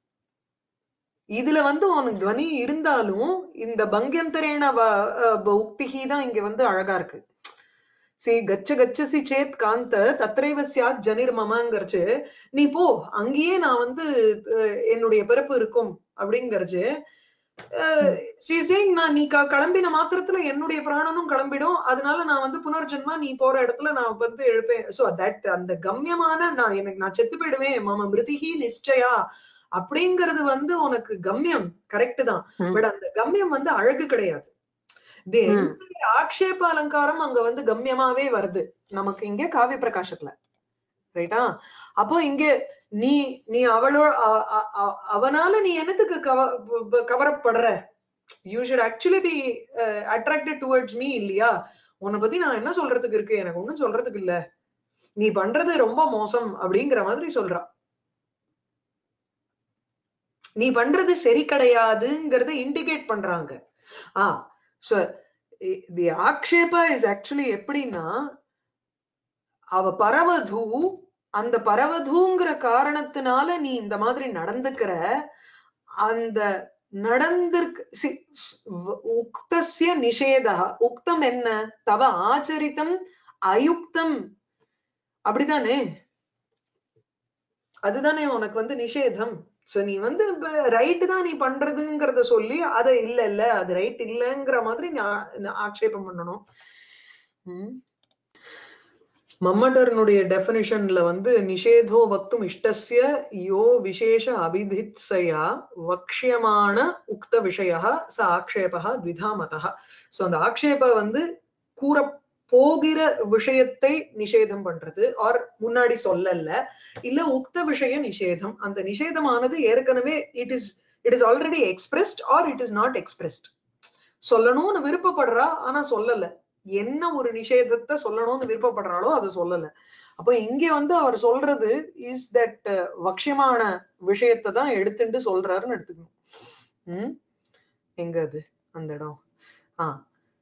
இதுல வந்து உனக்கு துவனி இருந்தாலும் இந்த பங்கியந்தரேன உக்திகி தான் இங்க வந்து அழகா இருக்கு. சி கச்ச கச்சசி சேத் காந்த தத்ரைவ ஸ்யாத் ஜனிர்மமாங்கிறச்சு, நீ போ அங்கேயே நான் வந்து என்னுடைய பிறப்பு இருக்கும் அப்படிங்கிறச்சு. she's saying நான் நீ கிளம்பின மாத்திரத்துல என்னுடைய பிராணனும் கிளம்பிடும், அதனால நான் வந்து புனர்ஜென்மா நீ போற இடத்துல நான் வந்து எழுப்பேன். சோ தட் அந்த கம்யமான நான் எனக்கு நான் செத்து போயிடுவேன் மம மிருதிஹி நிச்சயா அப்படிங்கிறது வந்து உனக்கு கம்யம் கரெக்ட் தான். பட் அந்த கம்யம் வந்து அழகு கிடையாது. ஆக்ஷேப அலங்காரம் அங்க வந்து கம்யமாவே வருது நமக்கு இங்க காவிய பிரகாசத்துல, ரைட்டா? அப்போ இங்க நீ நீ அவளோ அவனால நீ என்னத்துக்கு கவரப்படுற? You should actually be attracted towards me இல்லையா? உன்னை பத்தி நான் என்ன சொல்றதுக்கு இருக்கு, எனக்கு ஒண்ணும் சொல்றதுக்கு இல்ல, நீ பண்றது ரொம்ப மோசம் அப்படிங்கிற மாதிரி சொல்றா. நீ பண்றது சரி கிடையாதுங்கிறத இண்டிகேட் பண்றாங்க. ஆஹ் சோ தி ஆக்ஷேபா இஸ் ஆக்சுவலி எப்படின்னா, அவ பரவது, அந்த பரவதுங்கிற காரணத்தினால நீ இந்த மாதிரி நடந்துக்கிற, அந்த நடந்திருக்கு உக்தஸ்ய நிஷேதா. உக்தம் என்ன? தவ ஆச்சரித்தம் அயுக்தம், அப்படிதானே? அதுதானே உனக்கு வந்து நிஷேதம். சோ நீ வந்து ரைட் தான் நீ பண்றதுங்கிறத சொல்லி அத இல்ல இல்ல அது ரைட் இல்லங்கிற மாதிரி ஆக்ஷேபம் பண்ணணும். உம் மம்மட்டர்னுடைய டெஃபினிஷன்ல வந்து நிஷேதோ வக்தும் இஷ்டஸ்ய யோ விசேஷ அபிதித்சயா வக்ஷ்யமான உக்த விஷய ச ஆக்ஷேபः த்விதா மதः. சோ அந்த ஆக்ஷேப வந்து கூற போகிற விஷயத்தை நிஷேதம் பண்றது, ஆர் முன்னாடி சொல்லல, இல்ல உக்த விஷய நிஷேதம். அந்த நிஷேதமானது ஏற்கனவே it is it is already expressed or it is not expressed. சொல்லணும்னு விருப்பப்படுறா ஆனா சொல்லல, என்ன ஒரு நிஷேதத்தை சொல்லணும்னு விருப்பப்படுறாளோ அதை சொல்லல. அப்போ இங்க வந்து அவர் சொல்றது இஸ் தட் வக்ஷியமான விஷயத்தை தான் எடுத்துட்டு சொல்றாருன்னு எடுத்துக்கணும். உம் எங்க அது அந்த இடம்? ஆஹ்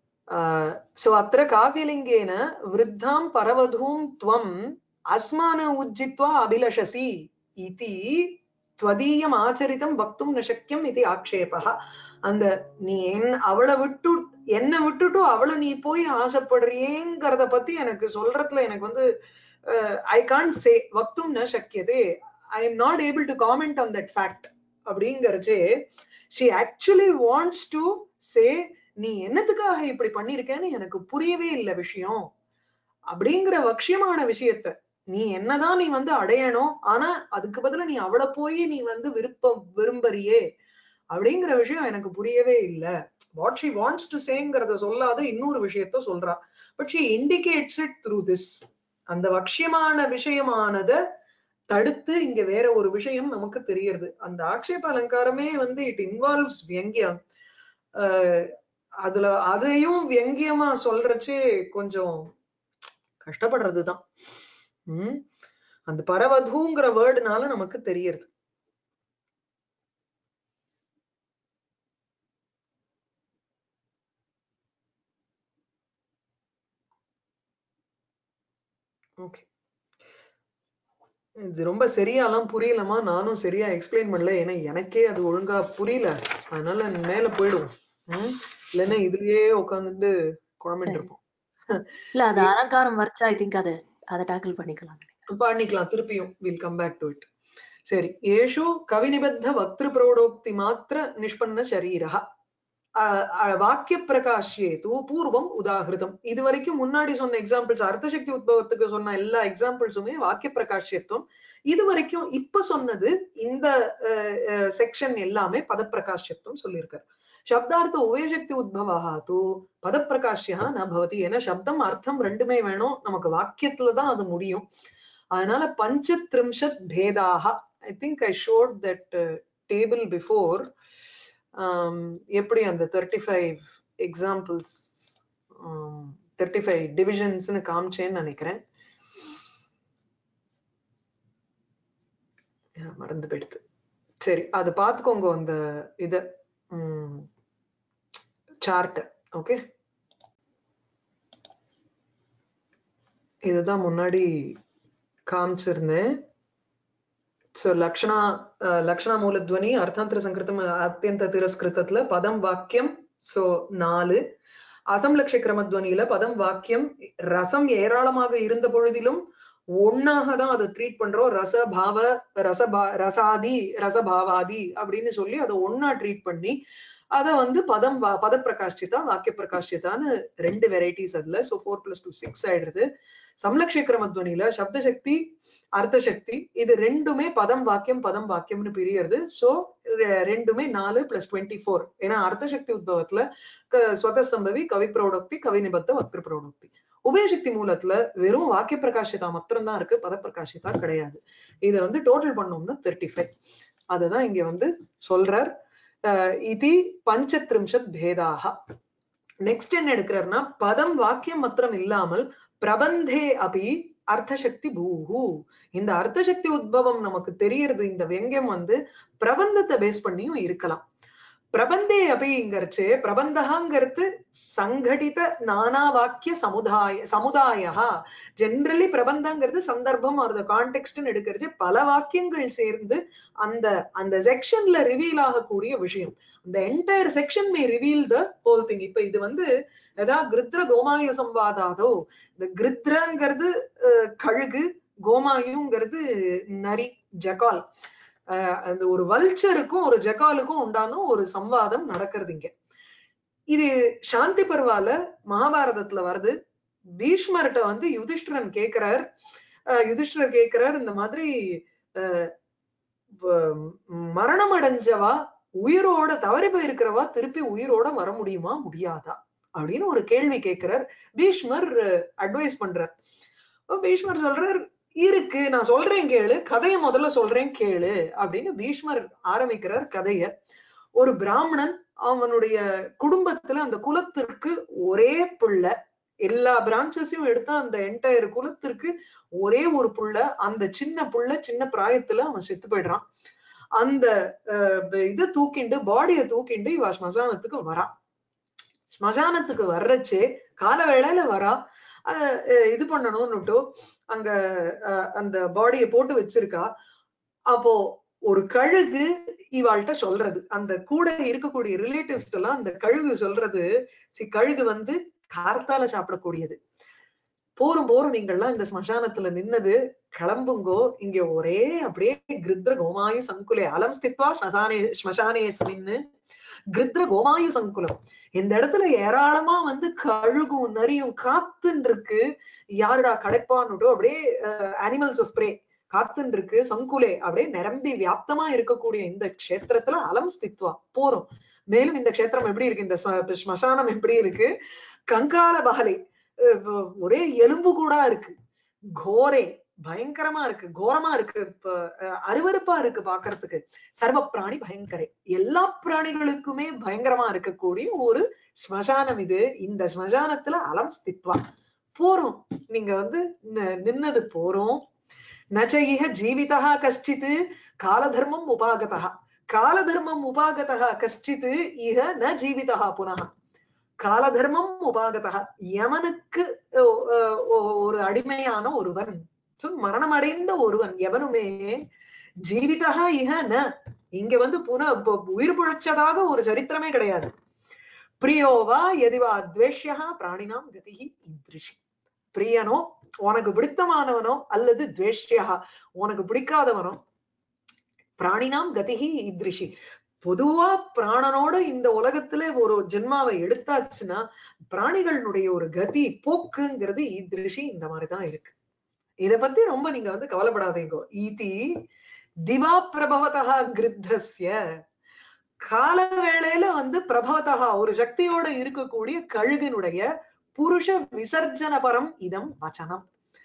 சோ அத்திர காவியலிங்கேன விருத்தாம் பரவதூம் த்வம் அஸ்மான உஜ்ஜித்வா அபிலஷசி இதி த்வதீயம் ஆச்சரிதம் வக்தும் ந சக்கியம் இது ஆக்ஷேபः. அந்த நீ என் அவளை விட்டு என்ன விட்டுட்டு அவளை நீ போய் ஆசைப்படுறியேங்கிறத பத்தி எனக்கு சொல்றதுல எனக்கு வந்து ஐ கான்ட் சே வக்தும் ந சக்கியதே, I am not able to comment on that fact அப்படிங்கறச்சே she actually wants to say நீ என்னத்துக்காக இப்படி பண்ணிருக்கேன்னு எனக்கு புரியவே இல்லை விஷயம் அப்படிங்கிற வக்ஷியமான விஷயத்த நீ என்னதான் நீ வந்து அடையணும், ஆனா அதுக்கு பதிலா நீ அவளை போய் நீ வந்து விருப்பம் விரும்பறியே அப்படிங்கிற விஷயம் எனக்கு புரியவே இல்லை. வாட் ஷி வாண்ட்ஸ் டு சேங்கிறத சொல்லாத இன்னொரு விஷயத்த சொல்றா. But she indicates it through this. அந்த வக்ஷியமான விஷயமானத தடுத்து இங்க வேற ஒரு விஷயம் நமக்கு தெரியுது. அந்த ஆக்ஷேப அலங்காரமே வந்து இட் இன்வால்வ்ஸ் வியங்கியம். அஹ் அதுல அதையும் வியங்கியமா சொல்றச்சே கொஞ்சம் கஷ்டப்படுறதுதான். உம் அந்த பரவதுங்கிற வேர்டுனால நமக்கு தெரியுது. ஓகே, இது ரொம்ப சரியாலாம் புரியலமா, நானும் சரியா எக்ஸ்பிளைன் பண்ணல, ஏன்னா எனக்கே அது ஒழுங்கா புரியல, அதனால மேல போயிடுவோம். உம் இல்லைன்னா இதுலயே உட்காந்துட்டு குழம்பிட்டு இருப்போம். இல்ல அது அலங்காரம் வர்ச்சா ஐ திங்க் அதை அதை டாக்கிள் பண்ணிக்கலாம் பண்ணிக்கலாம் திருப்பியும். Will come back to it. சரி, ஏஷு கவிநிபத்த வக்திரு பிரௌடோக்தி மாத்திர நிஷ்பன்ன சரீரஹ வாக்கிய பிரகாஷ்யே தூ பூர்வம் உதாகிருதம். இது வரைக்கும் முன்னாடி சொன்ன எக்ஸாம்பிள்ஸ் அர்த்தசக்தி உத்பவத்துக்கு சொன்ன எல்லா எக்ஸாம்பிள்ஸுமே வாக்கிய பிரகாஷ்யத்துவம். இது வரைக்கும் இப்ப சொன்னது இந்த செக்ஷன் எல்லாமே பதப்பிரகாஷ்யத்துவம் சொல்லியிருக்காரு. சப்தார்த்த உபயசக்தி உத்பவா தூ பதப்பிரகாஷ்யா ந பவதி. ஏன்னா சப்தம் அர்த்தம் ரெண்டுமே வேணும், நமக்கு வாக்கியத்துலதான் அது முடியும். அதனால பஞ்சத்ரிம்சத் பேதாக. I think I showed that table before. எப்படி அந்த thirty five examples thirty five டிவிஷன்ஸ்னு காமிச்சேன்னு நினைக்கிறேன், மறந்து போயிடுது. சரி, அது பார்த்துக்கோங்க அந்த இத சார்ட். ஓகே, இதுதான் முன்னாடி காமிச்சிருந்தேன். சோ லக்ஷணா லக்ஷணா மூலத்வனி அர்த்தாந்தர சங்கிருத்தம் அத்தியந்த திரஸ்கிருதத்துல பதம் வாக்கியம் சோ நாலு. அசம்லக்ஷ கிரமத்வனியில பதம் வாக்கியம் ரசம் ஏராளமாக இருந்த பொழுதிலும் ஒன்னாக தான் அதை ட்ரீட் பண்றோம். ரச பாவ ரசபா ரசாதி ரசபாவாதி அப்படின்னு சொல்லி அதை ஒன்னா ட்ரீட் பண்ணி அத வந்து பதம் பத பிரகாஷிதா வாக்கிய பிரகாஷிதான்னு ரெண்டு வெரைட்டிஸ் அதுல. So four plus two six ஆயிடுது. சம்லக்ஷேக்கிரமத்வனில சப்த சக்தி அர்த்த சக்தி இது ரெண்டுமே பதம் வாக்கியம் பதம் வாக்கியம்னு பிரியறது. சோ ரெண்டுமே நாலு பிளஸ் டுவெண்ட்டி ஃபோர். ஏன்னா அர்த்த சக்தி உத்பவத்துல ஸ்வத சம்பவி கவி பிரௌடோக்தி கவி நிபத்த வக்திரு பிரௌடோக்தி. உபயசக்தி மூலத்துல வெறும் வாக்கிய பிரகாஷிதா மாத்திரம் தான் இருக்கு, பத பிரகாஷிதா கிடையாது. இதை வந்து டோட்டல் பண்ணோம்னா தேர்ட்டி ஃபைவ். அதுதான் இங்க வந்து சொல்றார். இதி பஞ்சத்ரிம்சத் பேதாக. நெக்ஸ்ட் என்ன எடுக்கிறார்னா பதம் வாக்கியம் மாத்திரம் இல்லாமல் பிரபந்தே அபி அர்த்தசக்தி பூஹு. இந்த அர்த்தசக்தி உத்பவம் நமக்கு தெரியறது இந்த வெங்கம் வந்து பிரபந்தத்தை பேஸ் பண்ணியும் இருக்கலாம். பிரபந்தே அப்படிங்கிறச்சு பிரபந்தகாங்கிறது சங்கடித நானா வாக்கிய சமுதாய சமுதாயா. ஜென்ரலி பிரபந்தங்கிறது சந்தர்ப்பம் ஆர் த கான்டெக்ஸ்ட்னு எடுக்கிறது பல வாக்கியங்கள் சேர்ந்து அந்த அந்த செக்ஷன்ல ரிவீல் ஆகக்கூடிய விஷயம். அந்த entire section may reveal the whole thing. இப்ப இது வந்து ஏதாவது கிருத்ர கோமாயு சம்வாதாதோ, இந்த கிருத்ரங்கிறது கழுகு, கோமாயுங்கிறது நரி ஜகால். அஹ் அந்த ஒரு வல்ச்சருக்கும் ஒரு ஜகாலுக்கும் உண்டான ஒரு சம்வாதம் நடக்கிறது இங்க. இது சாந்தி பர்வால மகாபாரதத்துல வருது. பீஷ்மர்கிட்ட வந்து யுதிஷ்டிரன் கேட்கிறார், யுதிஷ்டிரர் கேட்கிறார் இந்த மாதிரி அஹ் மரணம் அடைஞ்சவா உயிரோட தவறி போயிருக்கிறவா திருப்பி உயிரோட வர முடியுமா முடியாதா அப்படின்னு ஒரு கேள்வி கேட்கிறார். பீஷ்மர் அட்வைஸ் பண்றார். பீஷ்மர் சொல்றார் இருக்கு, நான் சொல்றேன் கேளு, கதையை முதல்ல சொல்றேன் கேளு அப்படின்னு பீஷ்மர் ஆரம்பிக்கிறார் கதைய. ஒரு பிராமணன் அவனுடைய குடும்பத்துல அந்த குலத்திற்கு ஒரே பிள்ளை, எல்லா பிரான்ச்சஸையும் எடுத்தா அந்த என்டையர் குலத்திற்கு ஒரே ஒரு புள்ள. அந்த சின்ன புள்ள சின்ன பிராயத்துல அவன் செத்து போயிடுறான். அந்த இதை தூக்கிண்டு பாடிய தூக்கிண்டு இவ ஸ்மசானத்துக்கு வரா. ஸ்மசானத்துக்கு வர்றச்சே கால வேளையில வரா. அத இது பண்ணணும்னுட்டோ அங்க அந்த பாடியை போட்டு வச்சிருக்கா. அப்போ ஒரு கழுகு இவாள்கிட்ட சொல்றது, அந்த கூட இருக்கக்கூடிய ரிலேட்டிவ்ஸ் எல்லாம் அந்த கழுகு சொல்றது, சி கழுகு வந்து கார்த்தால சாப்பிடக்கூடியது. போரும் போரும் நீங்கள்லாம் இந்த ஸ்மசானத்துல நின்னது கிளம்புங்கோ, இங்க ஒரே அப்படியே கிருத்ர கோமாயு சங்குலே அலம் ஸ்தித்வா ஸ்மசானே ஸ்மசானேஸ்மின்னு கிருத்ர கோமாயு சங்குலம். இந்த இடத்துல ஏராளமா வந்து கழுகும் நரியும் காத்துன்னு இருக்கு. யாருடா கடைப்பான்னுட்டோ அப்படியே அனிமல்ஸ் ஆஃப் பிரே காத்துன்னு இருக்கு. சங்குலே அப்படியே நிரம்பி வியாப்தமா இருக்கக்கூடிய இந்த க்ஷேத்திரத்துல அலம் ஸ்தித்வா போறோம். மேலும் இந்த க்ஷேத்திரம் எப்படி இருக்கு, இந்த ஸ்மசானம் எப்படி இருக்கு, கங்கால பகலை ஒரே எலும்பு கூட இருக்கு, கோரே பயங்கரமா இருக்கு, கோரமா இருக்கு, அருவருப்பா இருக்கு பாக்குறதுக்கு. சர்வ பிராணி பயங்கரே, எல்லா பிராணிகளுக்குமே பயங்கரமா இருக்கக்கூடிய ஒரு ஸ்மசானம் இது. இந்த ஸ்மசானத்துல அலம் ஸ்தித்வா போறோம், நீங்க வந்து நின்னது போறோம். நச்சைக ஜீவிதா கஷ்டித் காலதர்மம் உபாகதா. காலதர்மம் உபாகதா கஷ்டித் இஹ ந ஜீவிதா புனः. காலதர்மம் உபாகதா, யமனுக்கு ஒரு அடிமையான ஒருவன், மரணம் அடைந்த ஒருவன் எவனுமே ஜீவிதா இஹ ந, இங்க வந்து புன உயிர் பிழைச்சதாக ஒரு சரித்திரமே கிடையாது. பிரியோவா எதிவா துவேஷ்யா பிராணினாம் கதிஹி இத்ரிஷி. பிரியனோ உனக்கு பிடித்தமானவனோ அல்லது துவேஷ்யா உனக்கு பிடிக்காதவனோ, பிராணினாம் கதிஹி இத்ரிஷி. பொதுவா பிராணனோட இந்த உலகத்துல ஒரு ஜென்மாவை எடுத்தாச்சுன்னா பிராணிகளுடைய ஒரு கதி போக்குங்கிறது ஈத்ரிஷி இந்த மாதிரிதான் இருக்கு. இத பத்தி ரொம்ப நீங்க வந்து கவலைப்படாதீங்க. ஈதி திவா பிரபவதா கிருத்ரஸ்ய, கால வேளையில வந்து பிரபவதா ஒரு சக்தியோட இருக்கக்கூடிய கழுகினுடைய புருஷ விசர்ஜன பரம் இதம் வச்சனம்.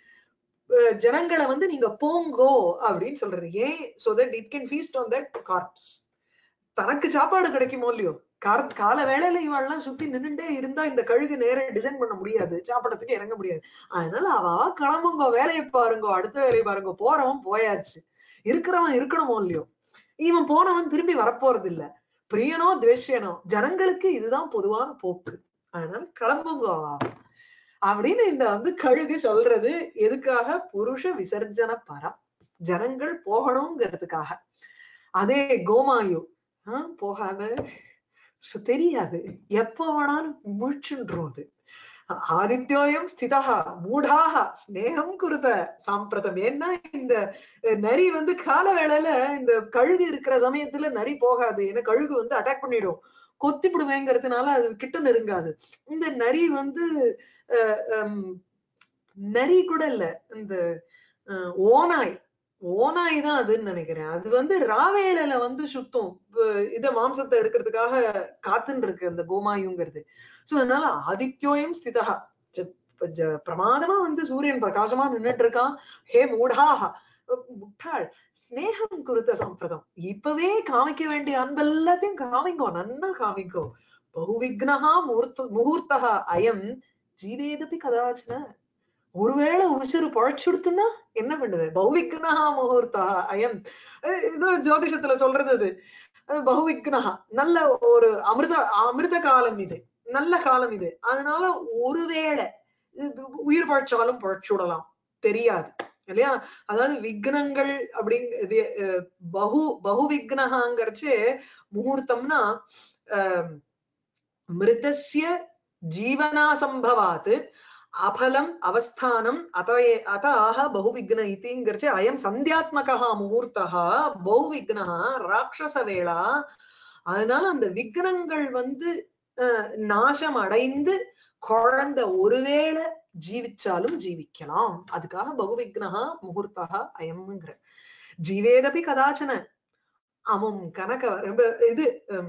ஜனங்களை வந்து நீங்க போங்கோ அப்படின்னு சொல்றது ஏன், so that it can feast on that corpse. தனக்கு சாப்பாடு கிடைக்குமோ இல்லையோ, கார கால வேளையில இவாள்லாம் சுத்தி நின்றுட்டே இருந்தா இந்த கழுகு நேர டிசைன் பண்ண முடியாது, சாப்பிடறதுக்கு இறங்க முடியாது. அதனால அவ கிளம்புங்கோ, வேலையை பாருங்கோ, அடுத்த வேலையை பாருங்க, போறவன் போயாச்சு, இருக்கிறவன் இருக்கணுமோ இல்லையோ. இவன் போனவன் திரும்பி வரப்போறது இல்ல. பிரியனோ துவேஷ்யனோ ஜனங்களுக்கு இதுதான் பொதுவான போக்கு, அதனால கிளம்புங்கோ அப்படின்னு இந்த வந்து கழுகு சொல்றது. எதுக்காக? புருஷ விசர்ஜன பரம், ஜனங்கள் போகணுங்கிறதுக்காக. அதே கோமாயு ஆஹ் போகாத, தெரியாது, எப்ப வேணாலும் முழிச்சுன்றது. ஆதித்யோயம் ஸ்திதா மூடாக ஸ்நேகம் குருத சாம்பிரதம். ஏன்னா இந்த நரி வந்து கால வேளையில இந்த கழுகு இருக்கிற சமயத்துல நரி போகாது, ஏன்னா கழுகு வந்து அட்டாக் பண்ணிடும், கொத்திப்பிடுவேங்கிறதுனால அது கிட்ட நெருங்காது. இந்த நரி வந்து நரி கூட இல்ல, இந்த ஓனாய் ஓனாய் தான் அதுன்னு நினைக்கிறேன். அது வந்து ராவேளையில வந்து சுத்தம் இத மாம்சத்தை எடுக்கிறதுக்காக காத்துன்னு இருக்கு அந்த கோமாயுங்கிறது. சோ அதனால ஆதித்யோயம் ஸ்திதா, பிரமாதமா வந்து சூரியன் பிரகாசமா நின்னுட்டு இருக்கான். ஹே மூடாஹா, முட்டாள் ஸ்நேகம் குருத்த சம்பிரதம், இப்பவே காமிக்க வேண்டிய அன்பு எல்லாத்தையும் காமிங்கோ, நன்னா காமிங்கோ. பகுவிக்னஹா முகூர்த்த முகூர்த்தா அயம் ஜீவேதபி கதாச்சன. ஒருவேளை உசுறு பழச்சுடுத்துன்னா என்ன பண்ணுது? பௌவிக்னஹா முகூர்த்தா அயம், இது ஜோதிஷத்துல சொல்றது. அது அது பகுவிக்னஹா, நல்ல ஒரு அமிர்த அமிர்த காலம் இது, நல்ல காலம் இது. அதனால ஒருவேளை உயிர் பழச்சாலும் பழச்சுடலாம், தெரியாது இல்லையா? அதாவது விக்னங்கள் அப்படிங்க பகு பகு விக்னஹாங்கிறச்சு முகூர்த்தம்னா அஹ் மிருதஸ்ய ஜீவனா சம்பவாத் அபலம் அவஸ்தானம் அத்தயே அத ஆஹ பகுவிக்ன இதிங்கிறச்சு அயம் சந்தியாத்மகா முகூர்த்தா பகுவிக்னஹா ராட்சச வேளா. அதனால அந்த விக்னங்கள் வந்து அஹ் நாசம் அடைந்து குழந்தை ஒருவேளை ஜீவிச்சாலும் ஜீவிக்கலாம், அதுக்காக பகுவிக்னஹா முகூர்த்தா அயம்ங்கிற. ஜீவேதபி கதாச்சன, அவன் கனக ரொம்ப இது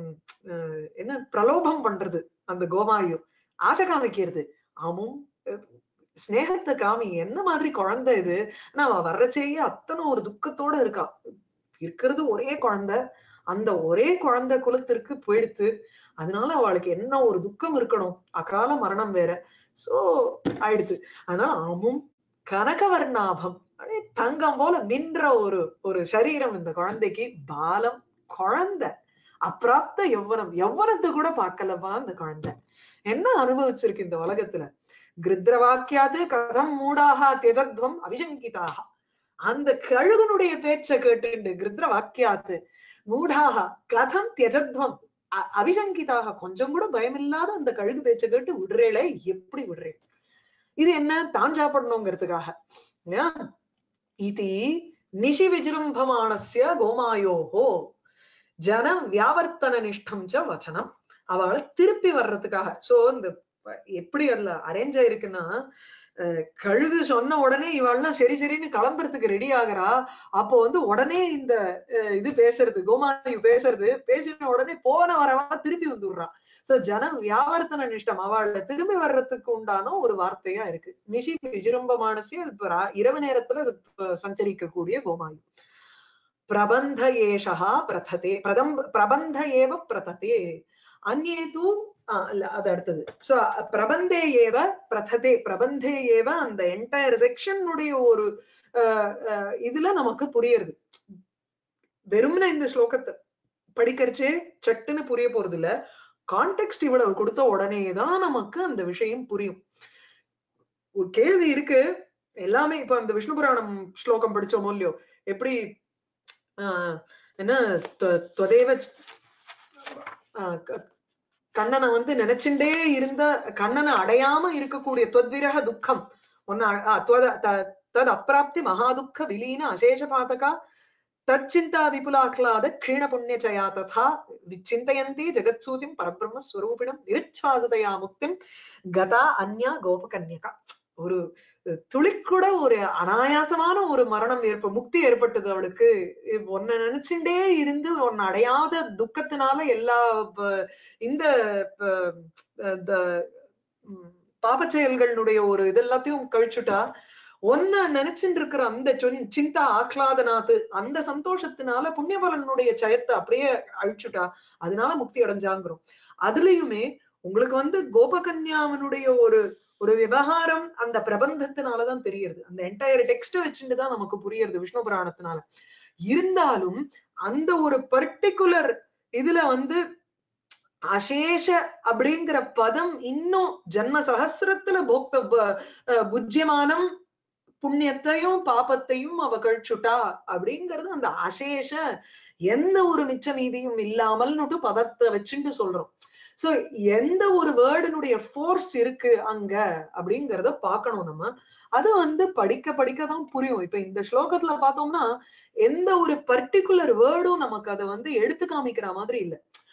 என்ன பிரலோபம் பண்றது அந்த கோமாயு, ஆசை காமிக்கிறது. அவன் ஸ்நேகத்தை காமி, என்ன மாதிரி குழந்தை இது, ஆனா அவ வர்றச்சேயே அத்தனை ஒரு துக்கத்தோட இருக்கா. இருக்கிறது ஒரே குழந்தை, அந்த ஒரே குழந்தை குலத்திற்கு போயிடுத்து. அதனால அவளுக்கு என்ன ஒரு துக்கம் இருக்கணும், அகால மரணம் வேற. சோ ஆயிடுது. அதனால அவன் கனகவர்ணாபம், தங்கம் போல மின்ற ஒரு ஒரு சரீரம் இந்த குழந்தைக்கு. பாலம் குழந்தை, அப்பிராப்த யௌவனம், யௌவனத்தை கூட பார்க்கலப்பா அந்த குழந்தை. என்ன அனுபவிச்சிருக்கு இந்த உலகத்துல? கிருத்ரவாக்கியாது கதம் மூடாகா தியஜத்வம் அவிசங்கிதாக, அந்த கழுகனுடைய பேச்சை கேட்டு கிருத்ர வாக்கியாத்து மூடாகா கதம் தியஜத்வம் அவிசங்கிதாக, கொஞ்சம் கூட பயமில்லாத அந்த கழுகு பேச்சை கேட்டு விடுறேளே, எப்படி விடுறேன்? இது என்ன, தான் சாப்பிடணுங்கிறதுக்காக. இது நிஷி விஜృంభமானஸ்ய கோமாயோஹோ ஜன வியாவர்த்தன நிஷ்டம் ச வச்சனம், அவளை திருப்பி வர்றதுக்காக. சோ இந்த எப்படி அதுல அரேஞ்ச் ஆயிருக்குன்னா, கழுகு சொன்ன உடனே இவள்லாம் சரி சரின்னு கிளம்புறதுக்கு ரெடி ஆகுறா. அப்போ வந்து உடனே இந்த இது பேசுறது, கோமாயு பேசுறது, பேசின உடனே போன வரவா திருப்பி வந்துடுறா. சோ ஜன வியாவர்த்தன நிஷ்டம், அவளை திரும்பி வர்றதுக்கு உண்டான ஒரு வார்த்தையா இருக்கு. நிஷி விஜృంభமானஸ்ய, இரவு நேரத்துல சஞ்சரிக்கக்கூடிய கோமாயு. பிரபந்த ஏஷா பிரததே, பிரதம் பிரபந்த ஏவ பிரததே அந்நே தூ அது அடுத்தது. சோ பிரபந்தே ஏவ பிரததே, பிரபந்தே ஏவ அந்த என்டையர் செக்ஷனுடைய ஒரு இதுல நமக்கு புரியுது. வெறும்னா இந்த ஸ்லோகத்தை படிக்கிறச்சே சட்டுன்னு புரிய போறது இல்ல, கான்டெக்ஸ்ட் இவ்வளவு கொடுத்த உடனேதான் நமக்கு அந்த விஷயம் புரியும். ஒரு கேள்வி இருக்கு எல்லாமே. இப்ப அந்த விஷ்ணு புராணம் ஸ்லோகம் படிச்சோமோ இல்லையோ, எப்படி ஆஹ் என்ன தொதேவ கண்ணனை வந்து நினைச்சுட்டே இருந்த, கண்ணனை அடையாம இருக்கக்கூடிய தொத்விரக துக்கம் ஒன்னு, தத் அப்பிராப்தி மகாதுக்க விலீன அசேஷ பாதகா தச்சிந்தா விபுலாஹ்லாத க்ஷீண புண்ணியச்சயா ததா சிந்தயந்தி ஜெகத்சூதிம் பரபிரம்ம ஸ்வரூபிணம் நிருச்சாசதயா முக்திம் கதா அன்யா கோபகன்யகா. ஒரு துளிக்கூட ஒரு அனாயாசமான ஒரு மரணம் ஏற்ப முக்தி ஏற்பட்டது அவளுக்கு. ஒன்ன நினைச்சுட்டே இருந்து ஒன்னு அடையாத துக்கத்தினால எல்லா இந்த பாப செயல்களுடைய ஒரு இதெல்லாத்தையும் கழிச்சுட்டா. ஒன்ன நினைச்சுட்டு இருக்கிற அந்த சிந்தா ஆஹ்லாதனாத்து, அந்த சந்தோஷத்தினால புண்ணியபலனுடைய சயத்தை அப்படியே அழிச்சுட்டா. அதனால முக்தி அடைஞ்சாங்கிறோம். அதுலயுமே உங்களுக்கு வந்து கோபகன்யாவனுடைய ஒரு ஒரு விவகாரம் அந்த பிரபந்தத்தினாலதான் தெரியுது. அந்த என்டையர் டெக்ஸ்ட வச்சுட்டுதான் நமக்கு புரியுது விஷ்ணு புராணத்தினால. இருந்தாலும் அந்த ஒரு பர்டிகுலர் இதுல வந்து அசேஷ அப்படிங்கிற பதம் இன்னும் ஜன்ம சகசிரத்துல போக்த புஜ்யமானம் புண்ணியத்தையும் பாபத்தையும் அவ கழிச்சுட்டா அப்படிங்கிறது அந்த அசேஷ எந்த ஒரு மிச்ச மீதியும் இல்லாமல்னுட்டு பதத்தை வச்சுட்டு சொல்றோம். சோ எந்த ஒரு வேர்டுனுடைய ஃபோர்ஸ் இருக்கு அங்க அப்படிங்கறத பாக்கணும் நம்ம. அது வந்து படிக்க படிக்கதான் புரியும். இப்ப இந்த ஸ்லோகத்துல பார்த்தோம்னா எந்த ஒரு பர்டிகுலர் வேர்டும் நமக்கு அதை வந்து எடுத்து காமிக்கிற மாதிரி இல்லை.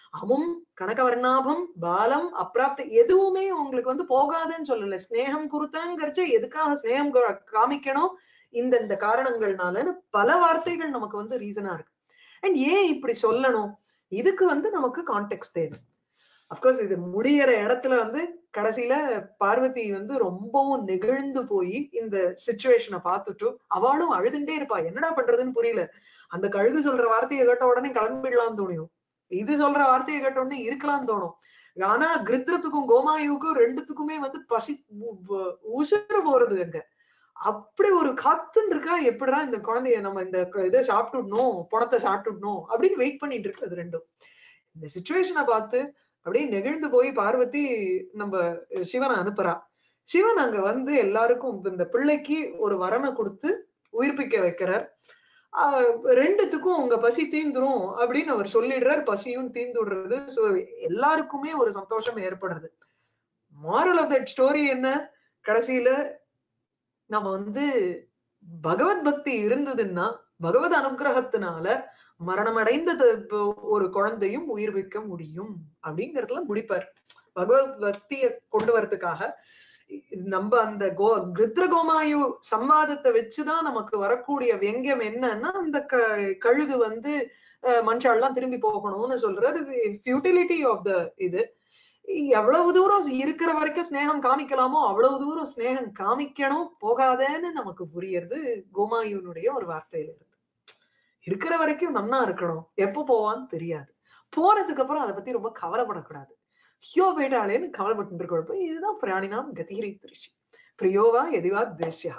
அமும் கனகவர்ணாபம் பாலம் அப்பிராப்த எதுவுமே உங்களுக்கு வந்து போகாதுன்னு சொல்லல. ஸ்னேகம் குருத்தாங்கிறச்ச எதுக்காக ஸ்னேகம் காமிக்கணும், இந்த இந்த காரணங்கள்னாலன்னு பல வார்த்தைகள் நமக்கு வந்து ரீசனா இருக்கு. அண்ட் ஏன் இப்படி சொல்லணும், இதுக்கு வந்து நமக்கு கான்டெக்ட் தேவை. அப்கோர்ஸ் இது முடியற இடத்துல வந்து கடைசியில பார்வதி வந்து ரொம்பவும் நெகிழ்ந்து போய் இந்த சிச்சுவேஷனை பார்த்துட்டு அவளும் அழுதுண்டே இருப்பா. என்னடா பண்றதுன்னு புரியல. அந்த கழுகு சொல்ற வார்த்தையை கேட்ட உடனே கிளம்பிடலாம்னு தோணும், இது சொல்ற வார்த்தையை கேட்ட உடனே இருக்கலாம்னு தோணும். ஆனா கிருத்ரத்துக்கும் கோமாயுக்கும் ரெண்டுத்துக்குமே வந்து பசி உசுறு போறது அங்க. அப்படி ஒரு காத்துன்னு இருக்கா, எப்படிடா இந்த குழந்தைய நம்ம இந்த இதை சாப்பிட்டுடணும், பணத்தை சாப்பிட்டுடணும் அப்படின்னு வெயிட் பண்ணிட்டு இருக்கு அது ரெண்டும். இந்த சிச்சுவேஷனை பார்த்து அப்படியே நெகிழ்ந்து போய் பார்வதி நம்ம சிவனை அனுப்புறா. சிவன் அங்க வந்து எல்லாருக்கும் இந்த பிள்ளைக்கு ஒரு வரனை கொடுத்து உயிர்ப்பிக்க வைக்கிறார். ஆஹ் ரெண்டுத்துக்கும் உங்க பசி தீந்துரும் அப்படின்னு அவர் சொல்லிடுறார். பசியும் தீந்துடுறது. சோ எல்லாருக்குமே ஒரு சந்தோஷம் ஏற்படுறது. மாரல் ஆஃப் தட் ஸ்டோரி என்ன, கடைசியில நம்ம வந்து பகவத் பக்தி இருந்ததுன்னா பகவத் அனுகிரகத்தினால மரணம் அடைந்த ஒரு குழந்தையும் உயிர்விக்க முடியும் அப்படிங்கறதுல முடிப்பார். பகவத் பக்திய கொண்டு வரதுக்காக நம்ம அந்த கோ கிருத்ர கோமாயு சம்வாதத்தை வச்சுதான் நமக்கு வரக்கூடிய வெங்கம் என்னன்னா, அந்த க கழுகு வந்து மனுஷாலாம் திரும்பி போகணும்னு சொல்றாரு. ஃபியூட்டிலிட்டி ஆஃப் த இது எவ்வளவு தூரம் இருக்கிற வரைக்கும் ஸ்நேகம் காமிக்கலாமோ அவ்வளவு தூரம் ஸ்நேகம் காமிக்கணும், போகாதேன்னு நமக்கு புரியுறது கோமாயுனுடைய ஒரு வார்த்தையில இருந்து. இருக்கிற வரைக்கும் நன்னா இருக்கணும், எப்ப போவான்னு தெரியாது, போனதுக்கு அப்புறம் அதை பத்தி ரொம்ப கவலைப்படக்கூடாது. ஐயோ போயிட்டாளேன்னு கவலைப்பட்டு இருக்க. இதுதான் பிராணினாம் கதிரி திருச்சி பிரியோவா எதிவா தேசியா.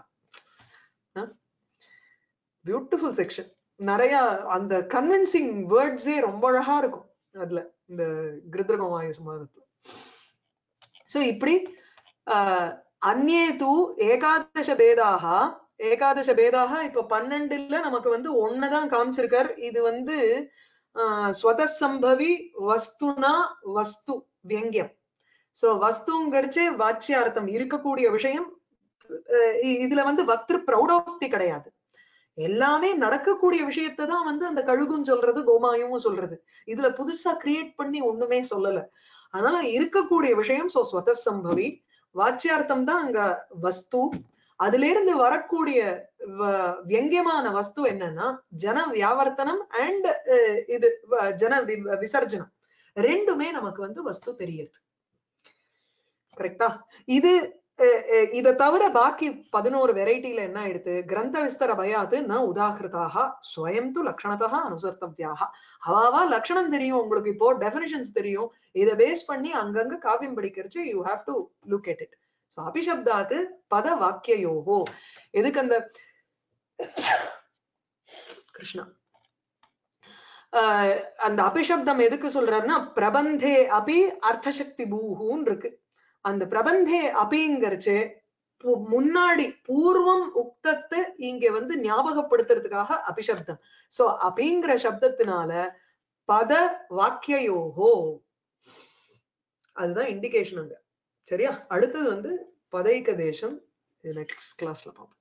Beautiful section. நிறைய அந்த கன்வின்சிங் வேர்ட்ஸே ரொம்ப அழகா இருக்கும் அதுல, இந்த கிருத்ரகோமாயு சமாதத்துல. சோ இப்படி அஹ் அந்நே தூ ஏகாதச பேதாக ஏகாதச பேதாக இப்ப பன்னெண்டுல நமக்கு வந்து ஒண்ணுதான் காமிச்சிருக்கார். இது வந்து ஆஹ் ஸ்வதசம்பவி வஸ்துனா வஸ்து வியங்கியம். சோ வஸ்துங்கிறச்சு வாச்சியார்த்தம் இருக்கக்கூடிய விஷயம். இதுல வந்து வக்திரு பிரௌடோக்தி கிடையாது, எல்லாமே நடக்கக்கூடிய விஷயத்தை தான் வந்து அந்த கழுகுன்னு சொல்றது கோமாயும் சொல்றது. இதுல புதுசா கிரியேட் பண்ணி ஒண்ணுமே சொல்லல. அதனால இருக்கக்கூடிய விஷயம் சோ ஸ்வதசம்பவி, வாச்சியார்த்தம் தான் அங்க வஸ்து. அதுல இருந்து வரக்கூடிய வியங்கியமான வஸ்து என்னன்னா ஜன வியாவர்த்தனம் அண்ட் இது ஜன விசர்ஜனம் ரெண்டுமே நமக்கு வந்து வஸ்து தெரியுது. கரெக்டா? இது இதை தவிர பாக்கி பதினோரு வெரைட்டில என்ன ஆயிடுது, கிரந்த விஸ்தர பயாது ந உதாகிருதாக ஸ்வயம் து லக்ஷணதா அனுசர்த்தவ்யாக. அவாவா லட்சணம் தெரியும் உங்களுக்கு, இப்போ டெபினிஷன்ஸ் தெரியும், இதை பேஸ் பண்ணி அங்கங்க காவியம் படிக்கிறச்சு you have to look at it. So அபிஷப்தாத்து பத வாக்கியோகோ. எதுக்கு அந்த கிருஷ்ணா ஆஹ் அந்த அபிஷப்தம் எதுக்கு சொல்றாருன்னா, பிரபந்தே அபி அர்த்தசக்தி பூஹூன்னு இருக்கு. அந்த பிரபந்தே அபிங்கிறச்சு முன்னாடி பூர்வம் உக்தத்தை இங்க வந்து ஞாபகப்படுத்துறதுக்காக அபிஷப்தம். சோ அபிங்கிற சப்தத்தினால பத வாக்கியோகோ அதுதான் இண்டிகேஷன் அங்க. சரியா? அடுத்தது வந்து பதைக தேசம். நெக்ஸ்ட் கிளாஸ்ல பார்ப்போம்.